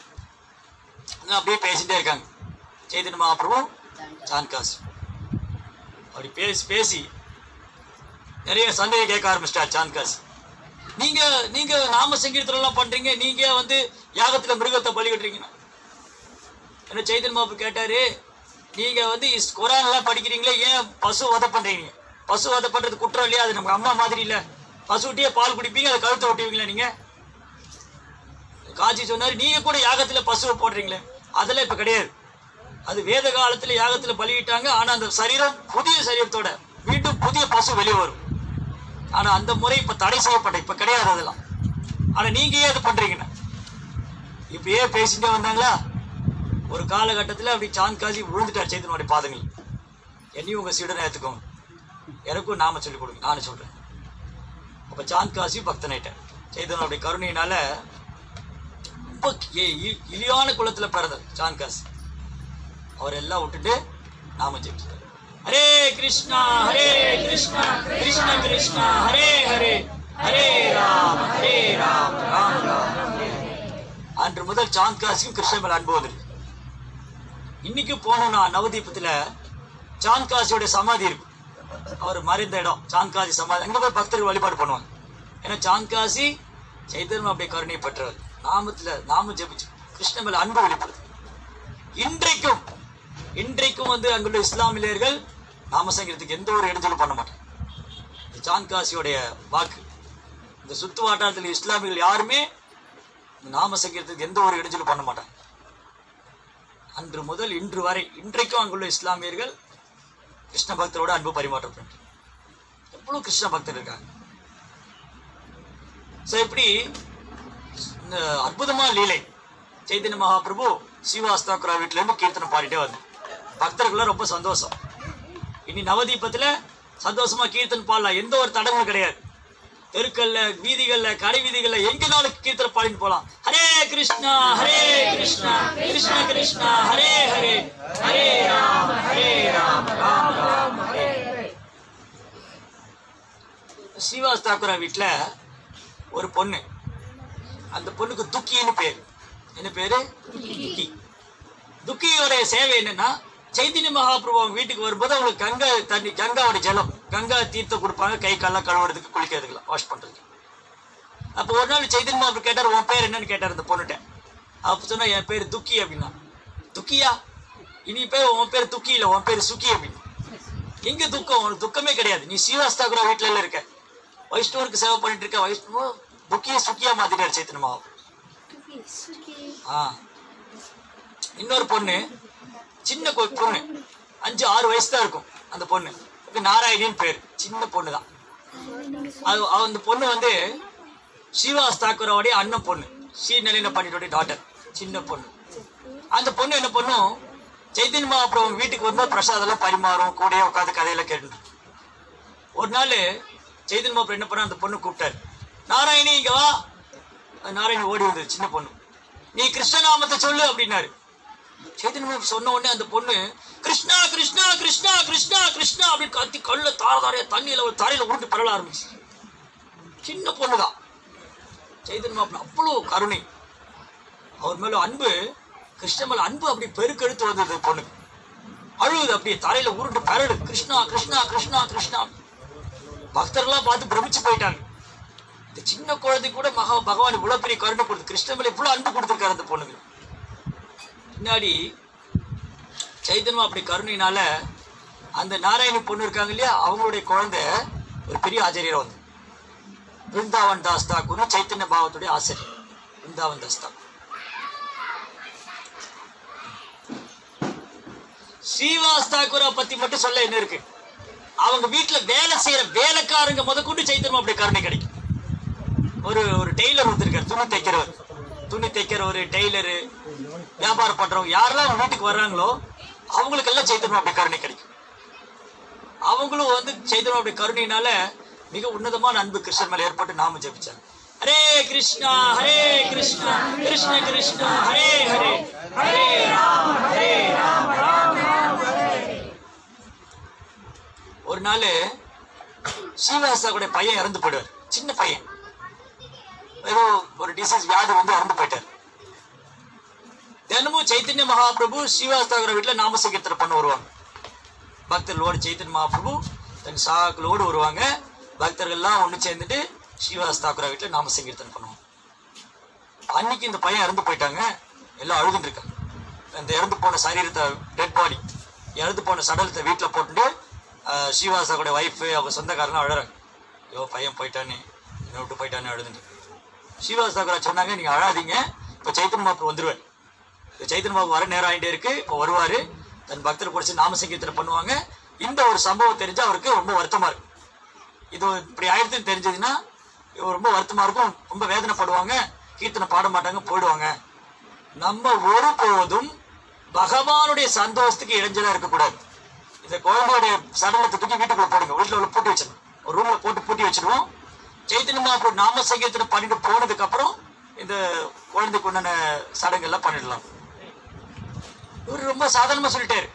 A: அப்படியே பேசிட்டே இருக்காங்க சைதன்ய மகாபிரபு, சான்காசி. அப்படி பேசி பேசி நிறைய சந்தேகம் கேட்க ஆரம்பிச்சிட்டார் சான்காசி. நீங்க நீங்க நாம சங்கீதத்துல எல்லாம் பண்றீங்க, நீங்க வந்து யாகத்துல மிருகத்தை பலி கட்டுறீங்கன்னா என்ன? சைதன்ய மகாபிரபு கேட்டாரு, நீங்க வந்து குரான் எல்லாம் படிக்கிறீங்களே, ஏன் பசு வதை பண்றீங்க? பசு வதை பண்றது குற்றம் இல்லையா? அது நம்ம அம்மா மாதிரி இல்ல. பசுட்டியே பால் குடிப்பீங்க, அதை கழுத்தை ஒட்டுவீங்களா நீங்க? காட்சி சொன்னாரு, நீங்க கூட யாகத்துல பசுவை போடுறீங்களே, அதெல்லாம் இப்ப கிடையாது. அது வேத காலத்துல யாகத்துல பலியிட்டாங்க. ஆனா அந்த சரீரம் புதிய சரீரத்தோட மீண்டும் புதிய பசு வெளியே வரும். ஆனா அந்த முறை இப்ப தடை செய்யப்பட்ட, இப்ப கிடையாது அதெல்லாம். ஆனா நீங்க ஏன் இது பண்றீங்கன்னு இப்பயே பேசிட்டே வந்தாங்களா. ஒரு காலகட்டத்தில் அப்படி சான்காசி விழுந்துட்டார் சைதன்யனுடைய பாதங்கள். என்னையும் உங்க சீடனை ஏத்துக்கோங்க, எனக்கும் நாம சொல்லிக் கொடுங்க, நானும் சொல்றேன். அப்ப சான்காசி பக்தனாயிட்டேன். சைதன்யனுடைய கருணையினால ரொம்ப இழியான குலத்துல பிறந்த சான்காசி அவர் எல்லாம் விட்டுட்டு நாம ஜெயிச்சார். ஹரே கிருஷ்ணா ஹரே கிருஷ்ணா கிருஷ்ண கிருஷ்ணா ஹரே ஹரே ஹரே ராம் ஹரே ராம் ராம் ராம் ஹரே. அன்று முதல் சான்காசிக்கும் கிருஷ்ணன் மேல அன்பு வந்துருக்கு. இன்னைக்கு போனோம்னா நவதீபத்துல சான்காசியோட சமாதி இருக்கு. அவர் மறைந்த இடம் சான்காசி சமாதி. அங்க போய் பக்தர்கள் வழிபாடு பண்ணுவாங்க. ஏன்னா சான்காசி சைதன்யம் அப்படியே கருணை பெற்றவர். நாமத்துல நாம ஜெபிச்சு கிருஷ்ணன் மேல அன்பு வெளிப்படுது. இன்றைக்கும் இன்றைக்கும் வந்து அங்குள்ள இஸ்லாமியர்கள் நாம சங்கீதத்துக்கு எந்த ஒரு இடைஞ்சலும் பண்ண மாட்டாங்க. இந்த சான்காசியோடைய வாக்கு. இந்த சுத்து வட்டாரத்தில் இஸ்லாமியர்கள் யாருமே நாம சங்கீதத்துக்கு எந்த ஒரு இடைஞ்சலும் பண்ண மாட்டாங்க. அன்று முதல் இன்று வரை இன்றைக்கும் அங்குள்ள இஸ்லாமியர்கள் கிருஷ்ண பக்தரோட அன்பு பரிமாற்றம். எவ்வளவு கிருஷ்ண பக்தர் இருக்காங்க. இப்படி இந்த அற்புதமான லீலை. சைதன்ய மகாபிரபு ஸ்ரீவாஸ்தாக்குரா வீட்டுல இருந்து கீர்த்தனை பாடிட்டே வந்து பக்தர்கள் ரொம்ப சந்தோஷம். இனி நவதீபத்துல சந்தோஷமா கீர்த்தனை பாடலாம், எந்த ஒரு தடங்களும் கிடையாது. தெருக்கல்ல, வீதிகள்ல, கடை வீதிகள்ல எங்கனாலும் கீர்த்தனை பாடிட்டு போலாம். ஹரே கிருஷ்ணா ஹரே கிருஷ்ணா கிருஷ்ண கிருஷ்ணா ஹரே ஹரே ஹரே ராம் ஹரே ராம் ராம் ராம் ஹரே ஹரே. ஸ்ரீவாஸ்தாக்குரா வீட்டுல ஒரு பொண்ணு, அந்த பொண்ணுக்கு துக்கின்னு பேரு. என்ன பேரு? துக்கி. துக்கியோடைய சேவை என்னன்னா, சைதன்ய மகாபிரபு அவங்க வீட்டுக்கு வரும்போது அவங்களுக்கு கங்கா தண்ணி, கங்காவோட ஜலம், கங்கா தீர்த்தம் கொடுப்பாங்க, கை கால்லாம் கழுவுறதுக்கு, குளிக்கிறதுக்குலாம், வாஷ் பண்றதுக்கு. அப்போ ஒரு நாள் சைதன்ய மகாபிரபு கேட்டார், உன் பேர் என்னன்னு கேட்டார் அந்த பொண்ணுட்ட. அப்ப சொன்னா, என் பேர் துக்கி அப்படின்னா. துக்கியா? இனி பேர் உன் பேர் துக்கி இல்ல, உன் பேர் சுக்கி அப்படின்னு. எங்க துக்கம்? உனக்கு துக்கமே கிடையாது. நீ ஸ்ரீவாஸ்தாக்குரா வீட்டுல எல்லாம் இருக்க, வைஷ்ணவருக்கு சேவை பண்ணிட்டு இருக்க. வைஷ்ணவ துக்கிய சுக்கியா மாத்திட்டாரு சைத்தன்ய மகாபிரபு. இன்னொரு பொண்ணு, சின்ன பொண்ணு, அஞ்சு ஆறு வயசு தான் இருக்கும் அந்த பொண்ணு. நாராயணின்னு பேரு, சின்ன பொண்ணு தான். அது அந்த பொண்ணு வந்து ஸ்ரீவாஸ் தாக்கூரோடைய அண்ணன் பொண்ணு, ஸ்ரீநலின பண்டிட்டோடைய டாட்டர், சின்ன பொண்ணு. அந்த பொண்ணு என்ன பண்ணும், சைத்தன்ய மகாபிரபு வீட்டுக்கு வரும்போது பிரசாதம் எல்லாம் பரிமாறும், கூட உட்காந்து கதையெல்லாம் கேட்டு. ஒரு நாள் சைத்தன்ய மகாபிரபு என்ன பண்ண, அந்த பொண்ணு கூப்பிட்டாரு, நாராயணி இங்க வா. நாராயணி ஓடி வந்தது, சின்ன பொண்ணு. நீ கிருஷ்ணநாமத்தை சொல்லு அப்படின்னாரு. சைத்தன்ய மகாபிரபு சொன்ன உடனே அந்த பொண்ணு கிருஷ்ணா கிருஷ்ணா கிருஷ்ணா கிருஷ்ணா கிருஷ்ணா அப்படின்னு கத்தி கல்ல தார தாரையா தண்ணியில ஒரு தரையில உருண்டு பரவ ஆரம்பிச்சு. சின்ன பொண்ணுதான். சைத்தன்ய மகாபிரபு அவ்வளவு கருணை, அவர் மேல அன்பு, கிருஷ்ண மேல அன்பு அப்படி பெருக்கெடுத்து வந்தது. பொண்ணுக்கு அழுகுது, அப்படியே தலையில உருண்டு பரடு, கிருஷ்ணா கிருஷ்ணா கிருஷ்ணா கிருஷ்ணா. பக்தர்கள்லாம் பார்த்து பிரமிச்சு போயிட்டாங்க. இந்த சின்ன குழந்தை கூட மகா பகவான் இவ்வளவு பெரிய கருணை கொடுத்து, கிருஷ்ண மேல இவ்வளவு அன்பு கொடுத்துருக்காரு அந்த பொண்ணுக்கு. பின்னாடி சைத்தன்யம் அப்படி கருணையினால அந்த நாராயணி பொண்ணு இருக்காங்க இல்லையா, அவங்களுடைய குழந்தை ஒரு பெரிய ஆச்சரியர் வந்து பிருந்தாவன் தாஸ் தாக்கூர், சைத்தன்ய பாவத்துடைய ஆசிரியர் பிருந்தாவன் தாஸ் தாக்கூர். ஸ்ரீவாஸ் தாக்கூரை பத்தி மட்டும் சொல்ல என்ன இருக்கு, அவங்க வீட்டுல வேலை செய்யற வேலைக்காரங்க முத கொண்டு சைத்தன்யம் அப்படி கருணை கிடைக்கும். ஒரு ஒரு டெய்லர் ஒருத்தருக்காரு, துணி தைக்கிறவர், துணி தைக்கிற ஒரு டெய்லரு, வியாபாரம் பண்றவங்க யாரெல்லாம் அவங்க வீட்டுக்கு வர்றாங்களோ அவங்களுக்கு எல்லாம் சைத்தன்யம் அப்படி கருணை கிடைக்கும். அவங்களும் வந்து சைத்தன்யம் அப்படி கருணையினால மிக உன்னதமான அன்பு கிருஷ்ணன் மேல ஏற்பட்டு நாம ஜெபிச்சாங்க. ஹரே கிருஷ்ணா ஹரே கிருஷ்ணா கிருஷ்ண கிருஷ்ணா ஹரே ஹரே ஹரே ராம ஹரே ராம ராம ராம ஹரே. ஒரு நாள் ஸ்ரீவாசாவுடைய பையன் இறந்து போயிடுவார். சின்ன பையன், ஏதோ ஒரு டிசீஸ் வியாதி வந்து இறந்து போயிட்டார். தினமும் சைத்தன்ய மகாபிரபு ஸ்ரீவாஸ் தாக்கூர் வீட்டுல நாம சங்கீர்த்தனை பண்ண வருவாங்க. பக்தர்களோடு சைத்தன்ய மகாபிரபு தன் சாக்களோடு வருவாங்க. பக்தர்கள்லாம் ஒண்ணு சேர்ந்துட்டு ஸ்ரீவாஸ் தாக்கூர் வீட்டுல நாம சங்கீர்த்தனை பண்ணுவாங்க. அன்னைக்கு இந்த பையன் இறந்து போயிட்டாங்க. எல்லாம் அழுதுட்டு இருக்காங்க. அந்த இறந்து போன சரீரத்தை, டெட் பாடி, இறந்து போன சடலத்தை வீட்டுல போட்டுட்டு ஸ்ரீவாஸ் தாக்கூருடைய ஒய்ஃப் அவங்க சொந்தக்காரலாம் அழறாங்க. ஐயோ பையன் போயிட்டானே, என்னை விட்டு போயிட்டானே அழுதுட்டு. ஸ்ரீவாஸ் தாக்கூரா சொன்னாங்க, நீங்க அழாதீங்க, இப்ப சைத்தன்ய மகாபிரபு வந்துருவார். சைத்தன்ய மகாபிரபு வர நேரம் ஆகிட்டே இருக்கு, இப்போ வருவாரு, தன் பக்தரை பிடிச்சி நாம சங்கீர்த்தனை பண்ணுவாங்க. இந்த ஒரு சம்பவம் தெரிஞ்சு அவருக்கு ரொம்ப வருத்தமா இருக்கு. இது இப்படி ஆயிடுச்சுன்னு தெரிஞ்சதுன்னா ரொம்ப வருத்தமா இருக்கும், ரொம்ப வேதனைப்படுவாங்க, கீர்த்தனை பாட மாட்டாங்க, போயிடுவாங்க. நம்ம ஒரு போதும் பகவானுடைய சந்தோஷத்துக்கு இடைஞ்சலா இருக்கக்கூடாது. இந்த குழந்தையுடைய சடலத்தை தூக்கி வீட்டுக்குள்ள போடுங்க, வீட்டுல உள்ள போட்டு வச்சிடணும், ஒரு ரூம்ல போட்டு பூட்டி வச்சிருவோம். சைத்தன்ய மகாபிரபு நாம சங்கீர்த்தனை பண்ணிட்டு போனதுக்கு அப்புறம் இந்த குழந்தைக்கு உண்டான சடங்கு எல்லாம் பண்ணிடலாம். இவர் ரொம்ப சாதாரணமா சொல்லிட்டாரு,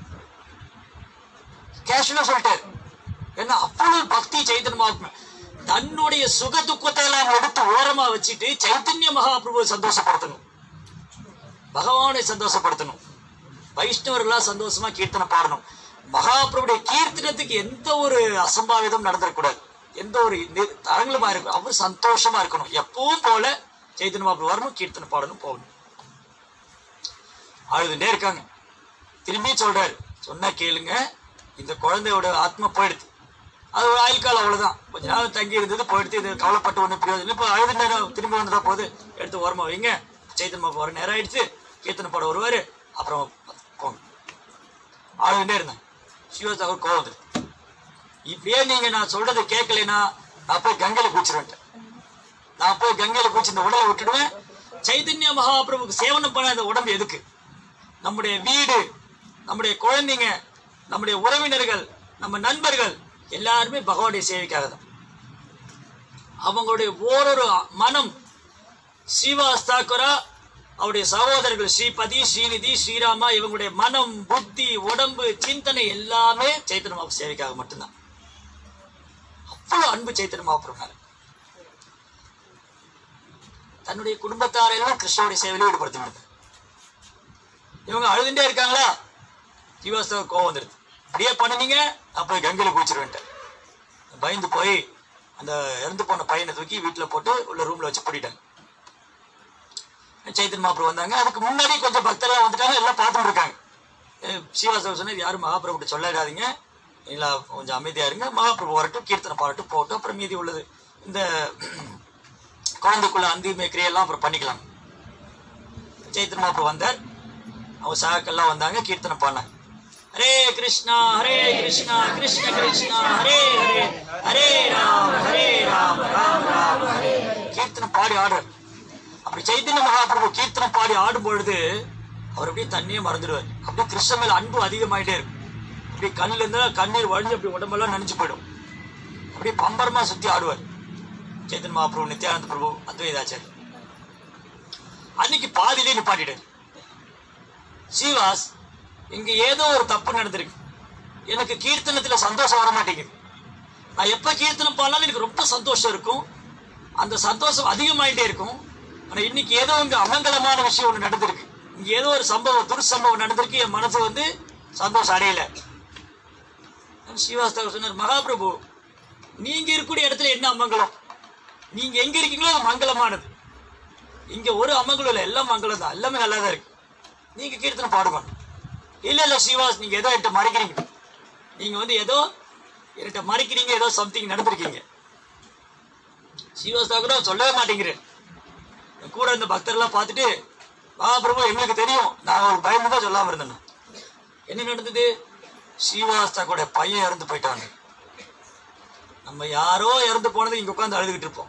A: கேஷுவலா சொல்லிட்டாரு. ஏன்னா அவ்வளவு பக்தி சைத்தன்ய மகாபிரபு. தன்னுடைய சுக துக்கத்தை எல்லாம் எடுத்து ஓரமா வச்சுட்டு சைத்தன்ய மகாபிரபு சந்தோஷப்படுத்தணும், பகவானை சந்தோஷப்படுத்தணும், வைஷ்ணவர்களா சந்தோஷமா கீர்த்தனை பாடணும். மகாபிரபுடைய கீர்த்தனத்துக்கு எந்த ஒரு அசம்பாவிதம் நடந்துடக்கூடாது, எந்த ஒரு தரங்களுமா இருக்கும். அவர் சந்தோஷமா இருக்கணும். எப்பவும் போல சைத்தன்ய மகாபிரபு வரணும், கீர்த்தனை பாடணும், போகணும். அழுதுட்டே இருக்காங்க. திரும்பி சொல்றாரு, சொன்னா கேளுங்க, இந்த குழந்தையோட ஆத்மா போயிடுது, அது ஒரு ஆயுள் காலம், அவ்வளவுதான். கொஞ்ச நாள் தங்கி இருந்தது, போயிடுது, இது கவலைப்பட்டு ஒண்ணு பிரயோஜனம். இப்ப அழுது நேரம் திரும்பி வந்துட்டா போது, எடுத்து ஓரமா வைங்க. சைத்தன்ய மகாபிரபு வர நேரம் ஆயிடுச்சு, கீர்த்தனை பாட வருவாரு, அப்புறம் போங்க. அழுதுட்டே இருந்தேன். ஸ்ரீவாஸ் தாக்கூர் கோவம் வந்துரு, இப்படியே நீங்க நான் சொல்றதை கேட்கலைன்னா நான் போய் கங்கையில குளிச்சிருவேன், நான் போய் கங்கையில குளிச்சு இந்த உடலை விட்டுடுவேன். சைத்தன்ய மகாபிரபுக்கு சேவனம் பண்ண இந்த உடம்பு எதுக்கு? நம்முடைய வீடு, நம்முடைய குழந்தைங்க, நம்முடைய உறவினர்கள், நம்ம நண்பர்கள் எல்லாருமே பகவானுடைய சேவைக்காக தான். அவங்களுடைய ஓரொரு மனம் ஸ்ரீவாஸ் தாக்கூரா, அவருடைய சகோதரர்கள் ஸ்ரீபதி, ஸ்ரீநிதி, ஸ்ரீராமா, இவங்களுடைய மனம், புத்தி, உடம்பு, சிந்தனை எல்லாமே சைத்தன்ய மகாபிரபு சேவைக்காக மட்டும்தான். அவ்வளவு அன்பு சைத்தன்ய மகாபிரபு. தன்னுடைய குடும்பத்தாரெல்லாம் கிருஷ்ணனுடைய சேவையில ஈடுபடுத்தினாங்க. இவங்க அழுதுண்டே இருக்காங்களா, ஸ்ரீவாஸ் தாக்கூர் கோவம் வந்துடுது. அப்படியே பண்ணுனீங்க, நான் போய் கங்கையில குளிச்சிருவேன்ட்டு பயந்து போய் அந்த இறந்து போன பையனை தூக்கி வீட்டுல போட்டு உள்ள ரூம்ல வச்சு பூட்டிட்டாங்க. சைத்தன்ய மகாபிரபு வந்தாங்க. அதுக்கு முன்னாடி கொஞ்சம் பக்தர்கள் வந்துட்டாங்க, எல்லாம் பார்த்துட்டு இருக்காங்க. ஸ்ரீவாஸ் தாக்கூர் சொன்னது, யாரும் மகாபிரபு சொல்லிடாதீங்க, இல்லை கொஞ்சம் அமைதியா இருங்க, மகாபிரபு வரட்டும், கீர்த்தனை பாடட்டும், போகட்டும், அப்புறம் மீதி உள்ளது இந்த குழந்தைக்குள்ள அந்திமே கிரியெல்லாம் அப்புறம் பண்ணிக்கலாம். சைத்தன்ய மகாபிரபு வந்தார், அவங்க சகாக்கெல்லாம் வந்தாங்க, கீர்த்தனை பாடினாங்க. ஹரே கிருஷ்ணா ஹரே கிருஷ்ணா கிருஷ்ண கிருஷ்ணா ஹரே ஹரே ஹரே ராம ஹரே ராம ராம ராம ஹரே. கீர்த்தனை பாடி ஆடுறார். அப்படி சைத்தன்ய மகாபிரபு கீர்த்தனை பாடி ஆடும் பொழுது அவர் அப்படியே தண்ணியே மறந்துடுவார். அப்படியே கிருஷ்ண மேல அன்பு அதிகமாயிட்டே இருக்கும். அப்படியே கண்ணுல இருந்தா கண்ணீர் வழிஞ்சு அப்படி உடம்பெல்லாம் நினைச்சு போயிடும். அப்படியே பம்பரமா சுத்தி ஆடுவார் சைத்தன்ய மகாபிரபு, நித்யானந்த பிரபு, அத்வைதாச்சாரி. அன்னைக்கு பாதியிலே நிப்பாட்டிட்டார். ஸ்ரீவாஸ், இங்க ஏதோ ஒரு தப்பு நடந்திருக்கு, எனக்கு கீர்த்தனத்துல சந்தோஷம் வர மாட்டேங்குது. நான் எப்ப கீர்த்தனம் பாடினாலும் எனக்கு ரொம்ப சந்தோஷம் இருக்கும், அந்த சந்தோஷம் அதிகமாயிட்டே இருக்கும். ஆனா இன்னைக்கு ஏதோ இங்க அமங்கலமான விஷயம் ஒண்ணு நடந்திருக்கு, இங்க ஏதோ ஒரு சம்பவம் துர்சம்பவம் நடந்திருக்கு, என் மனசு வந்து சந்தோஷம் அடையல. ஸ்ரீவாஸ்தவர் சொன்னார், மகாபிரபு நீங்க இருக்கக்கூடிய இடத்துல என்ன அமங்கலம், நீங்க எங்க இருக்கீங்களோ அது மங்களமானது. இங்க ஒரு அமங்கலம் இல்லை, எல்லாம் மங்களம் தான், எல்லாமே நல்லா தான் இருக்கு. நீங்க கீர்த்தனை பாடுவாங்க. இல்ல இல்ல ஸ்ரீவாஸ், நீங்க ஏதோ என்கிட்ட மறைக்கிறீங்க, நீங்க வந்து ஏதோ என்கிட்ட மறைக்கிறீங்க, ஏதோ சம்திங் நடந்திருக்கீங்க. ஸ்ரீவாஸ் தாக்கூர் சொல்லவே மாட்டேங்கிறேன். கூட இந்த பக்தர்லாம் பார்த்துட்டு, மகாபிரபு எங்களுக்கு தெரியும், நான் ஒரு பயந்து தான் சொல்லாம இருந்தேன். என்ன நடந்தது? ஸ்ரீவாஸ் தாக்கூருடைய பையன் இறந்து போயிட்டாங்க. நம்ம யாரோ இறந்து போனது இங்க உட்காந்து அழுதுகிட்டு இருப்போம்.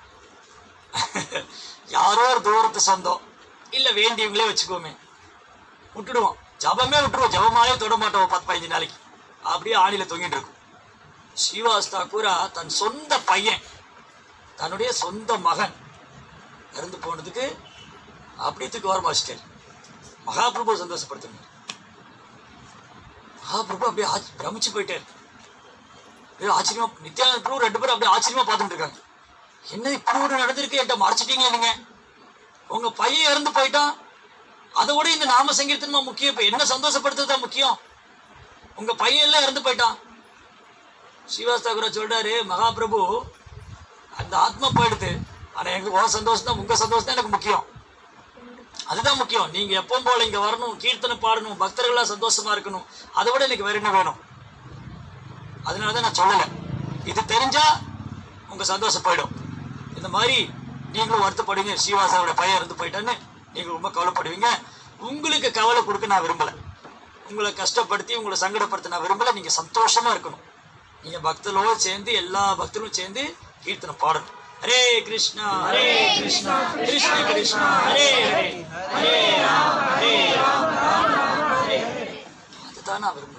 A: யாரோ ஒரு தூரத்து சொந்தம் இல்ல வேண்டியவங்களே வச்சுக்கோமே, விட்டுடுவோம், ஜபமே விட்டுருவோம், ஜபமாலே தொட மாட்டோம் பத்து பதினஞ்சு நாளைக்கு, அப்படியே ஆணில தொங்கிட்டு இருக்கும். ஸ்ரீவாஸ் தாக்கூரா தன் சொந்த பையன், தன்னுடைய சொந்த மகன் இறந்து போனதுக்கு அப்படியே தூக்கி ஓரமா வச்சுட்டாரு. மகாபிரபு சந்தோஷப்படுத்தினார். மகாபிரபு அப்படியே பிரமிச்சு போயிட்டாரு. ஆச்சரியமா நித்யானந்த பிரபு ரெண்டு பேரும் அப்படியே ஆச்சரியமா பார்த்துட்டு இருக்காங்க. என்ன இப்படி ஒரு நடந்திருக்கு, என்கிட்ட மறைச்சிட்டீங்க நீங்க, உங்க பையன் இறந்து போயிட்டான், அதை விட இந்த நாம சங்கீர்த்தனமா முக்கியம், இப்ப என்ன சந்தோஷப்படுத்துறதுதான் முக்கியம், உங்க பையன் எல்லாம் இறந்து போயிட்டான். ஸ்ரீவாஸ் தாக்கூர் சொல்றாரு, மகாபிரபு அந்த ஆத்மா போயிடுது, ஆனா எங்களுக்கு உங்க சந்தோஷம் தான், உங்க சந்தோஷம் தான் எனக்கு முக்கியம், அதுதான் முக்கியம். நீங்க எப்பவும் போல இங்க வரணும், கீர்த்தனை பாடணும், பக்தர்களா சந்தோஷமா இருக்கணும், அதை விட எனக்கு வேற என்ன வேணும். அதனாலதான் நான் சொல்லல, இது தெரிஞ்சா உங்க சந்தோஷம் போயிடும். இந்த மாதிரி நீங்களும் வருத்தப்படுவீங்க, ஸ்ரீவாசாவோட பையன் இருந்து போயிட்டான்னு நீங்க ரொம்ப கவலைப்படுவீங்க. உங்களுக்கு கவலை கொடுக்க நான் விரும்பல, உங்களை கஷ்டப்படுத்தி உங்களை சங்கடப்படுத்த நான் விரும்பல. நீங்க சந்தோஷமா இருக்கணும். நீங்க பக்தர்களோடு சேர்ந்து எல்லா பக்தர்களும் சேர்ந்து கீர்த்தனை பாடணும். ஹரே கிருஷ்ணா ஹரே கிருஷ்ணா கிருஷ்ண கிருஷ்ணா ஹரே ஹரே ஹரே ராம் ஹரே ராம் ராம் ராம் ஹரே ஹரே. அதுதான் நான் விரும்புறேன்.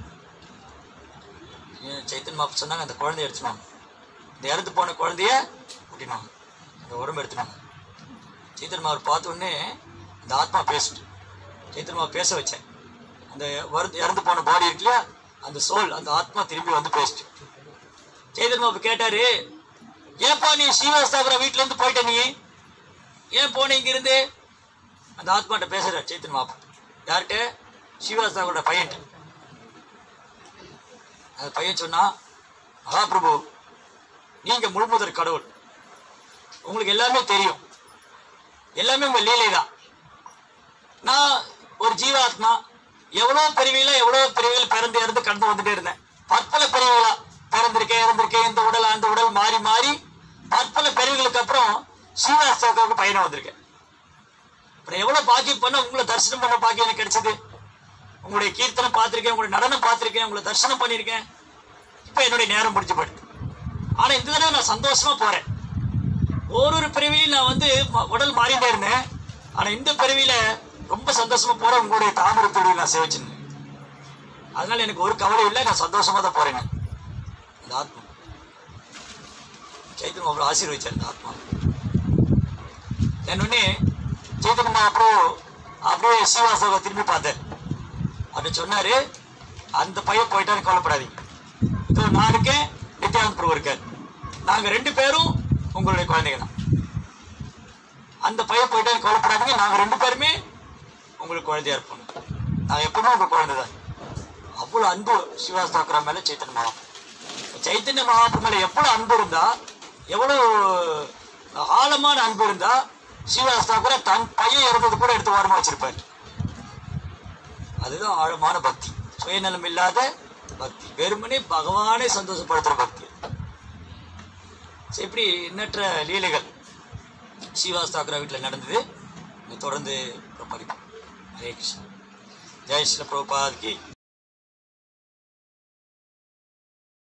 A: சைத்தன்ய மாப்பு சொன்னாங்க, அந்த குழந்தைய எடுத்துனாங்க, இந்த இறந்து போன குழந்தைய கூட்டினாங்க, அந்த உடம்பு எடுத்துனாங்க. சைத்தன்ய மாப்பு பார்த்த உடனே அந்த ஆத்மா பேசிட்டு, சைத்தன்ய மாப்பு பேச வச்சேன். அந்த வருந்து இறந்து போன பாடி இருக்கு இல்லையா, அந்த சோல், அந்த ஆத்மா திரும்பி வந்து பேசிட்டு. சைத்தன்ய மாப்பு கேட்டாரு, ஏப்பா நீ ஸ்ரீவாஸ் தாக்கூர் வீட்டுல இருந்து போயிட்ட, நீ ஏன் போன இங்க இருந்து? அந்த ஆத்மாட்ட பேசுற சைத்தன்ய மாப்பு. யார்கிட்ட? ஸ்ரீவாஸ் தாக்கூரோட பையன்ட்ட. அந்த பையன் சொன்னா, மகாபிரபு நீங்க முழுமுதற் கடவுள், உங்களுக்கு எல்லாமே தெரியும், எல்லாமே உங்க லீலை தான். நான் ஒரு ஜீவாத்மா, எவ்வளவு பிரிவில எவ்வளவு பிரிவில் பிறந்து இறந்து கடந்து வந்துட்டே இருந்தேன். பற்பல பிரிவுகளா பிறந்திருக்கேன், இறந்திருக்கேன், இந்த உடல் அந்த உடல் மாறி மாறி பற்பல பிரிவுகளுக்கு அப்புறம் ஸ்ரீவாஸ் தாக்கூருக்கு பையனை வந்திருக்கேன். அப்புறம் எவ்வளவு பாக்கியம் பண்ண, உங்களை தரிசனம் பண்ண பாக்கியம் எனக்கு கிடைச்சது. உங்களுடைய கீர்த்தனை பார்த்திருக்கேன், உங்களுடைய நடனம் பார்த்திருக்கேன், உங்களை தரிசனம் பண்ணியிருக்கேன். இப்ப என்னுடைய நேரம் முடிஞ்சு போயிடுது. ஆனா இந்த தடவை நான் சந்தோஷமா போறேன். ஒரு ஒரு பிறவிலையும் நான் வந்து உடல் மாறிட்டே இருந்தேன், ஆனா இந்த பிறவியில ரொம்ப சந்தோஷமா போறேன். உங்களுடைய தாமரை தொழில் நான் சேவிச்சிருந்தேன், அதனால எனக்கு ஒரு கவலை இல்லை, நான் சந்தோஷமா தான் போறேன். அந்த ஆத்மா சைத்தன்ய மாப்பு ஆசீர்வதிச்சார். இந்த ஆத்மா என்னொன்னே சைத்தன்ய மாப்பு அப்படியே ஸ்ரீவாசாவை திரும்பி பார்த்தேன். அப்படி சொன்னாரு, அந்த பையன் போயிட்டான்னு கவலைப்படாதீங்க, இதோ நான் இருக்கேன், நித்யானந்த பிரபு இருக்கார், நாங்க ரெண்டு பேரும் உங்களுடைய குழந்தைங்க தான். அந்த பையன் போயிட்டான்னு கவலைப்படாதீங்க, நாங்க ரெண்டு பேருமே உங்களுக்கு குழந்தையா இருப்போம், நான் எப்பவுமே உங்க குழந்தை தான். அவ்வளவு அன்பு ஸ்ரீவாஸ் தாக்கூர் மேல சைத்தன்ய மகாபு. சைத்தன்ய மகாபு மேல எவ்வளவு அன்பு இருந்தா, எவ்வளவு ஆழமான அன்பு இருந்தா, ஸ்ரீவாஸ் தாக்கூர் தன் பையன் இறந்தது கூட எடுத்து வாரமா வச்சிருப்பாரு. அதுதான் ஆழமான பக்தி, சுயநலம் இல்லாத பக்தி, வெறுமனே பகவானை சந்தோஷப்படுத்துற பக்தி. இப்படி எண்ணற்ற லீலைகள் ஸ்ரீவாஸ் தாக்கூர் வீட்டில் நடந்தது. தொடர்ந்து படிப்போம். ஹரே கிருஷ்ணா. ஜெய் ஸ்ரீல பிரபுபாத் கி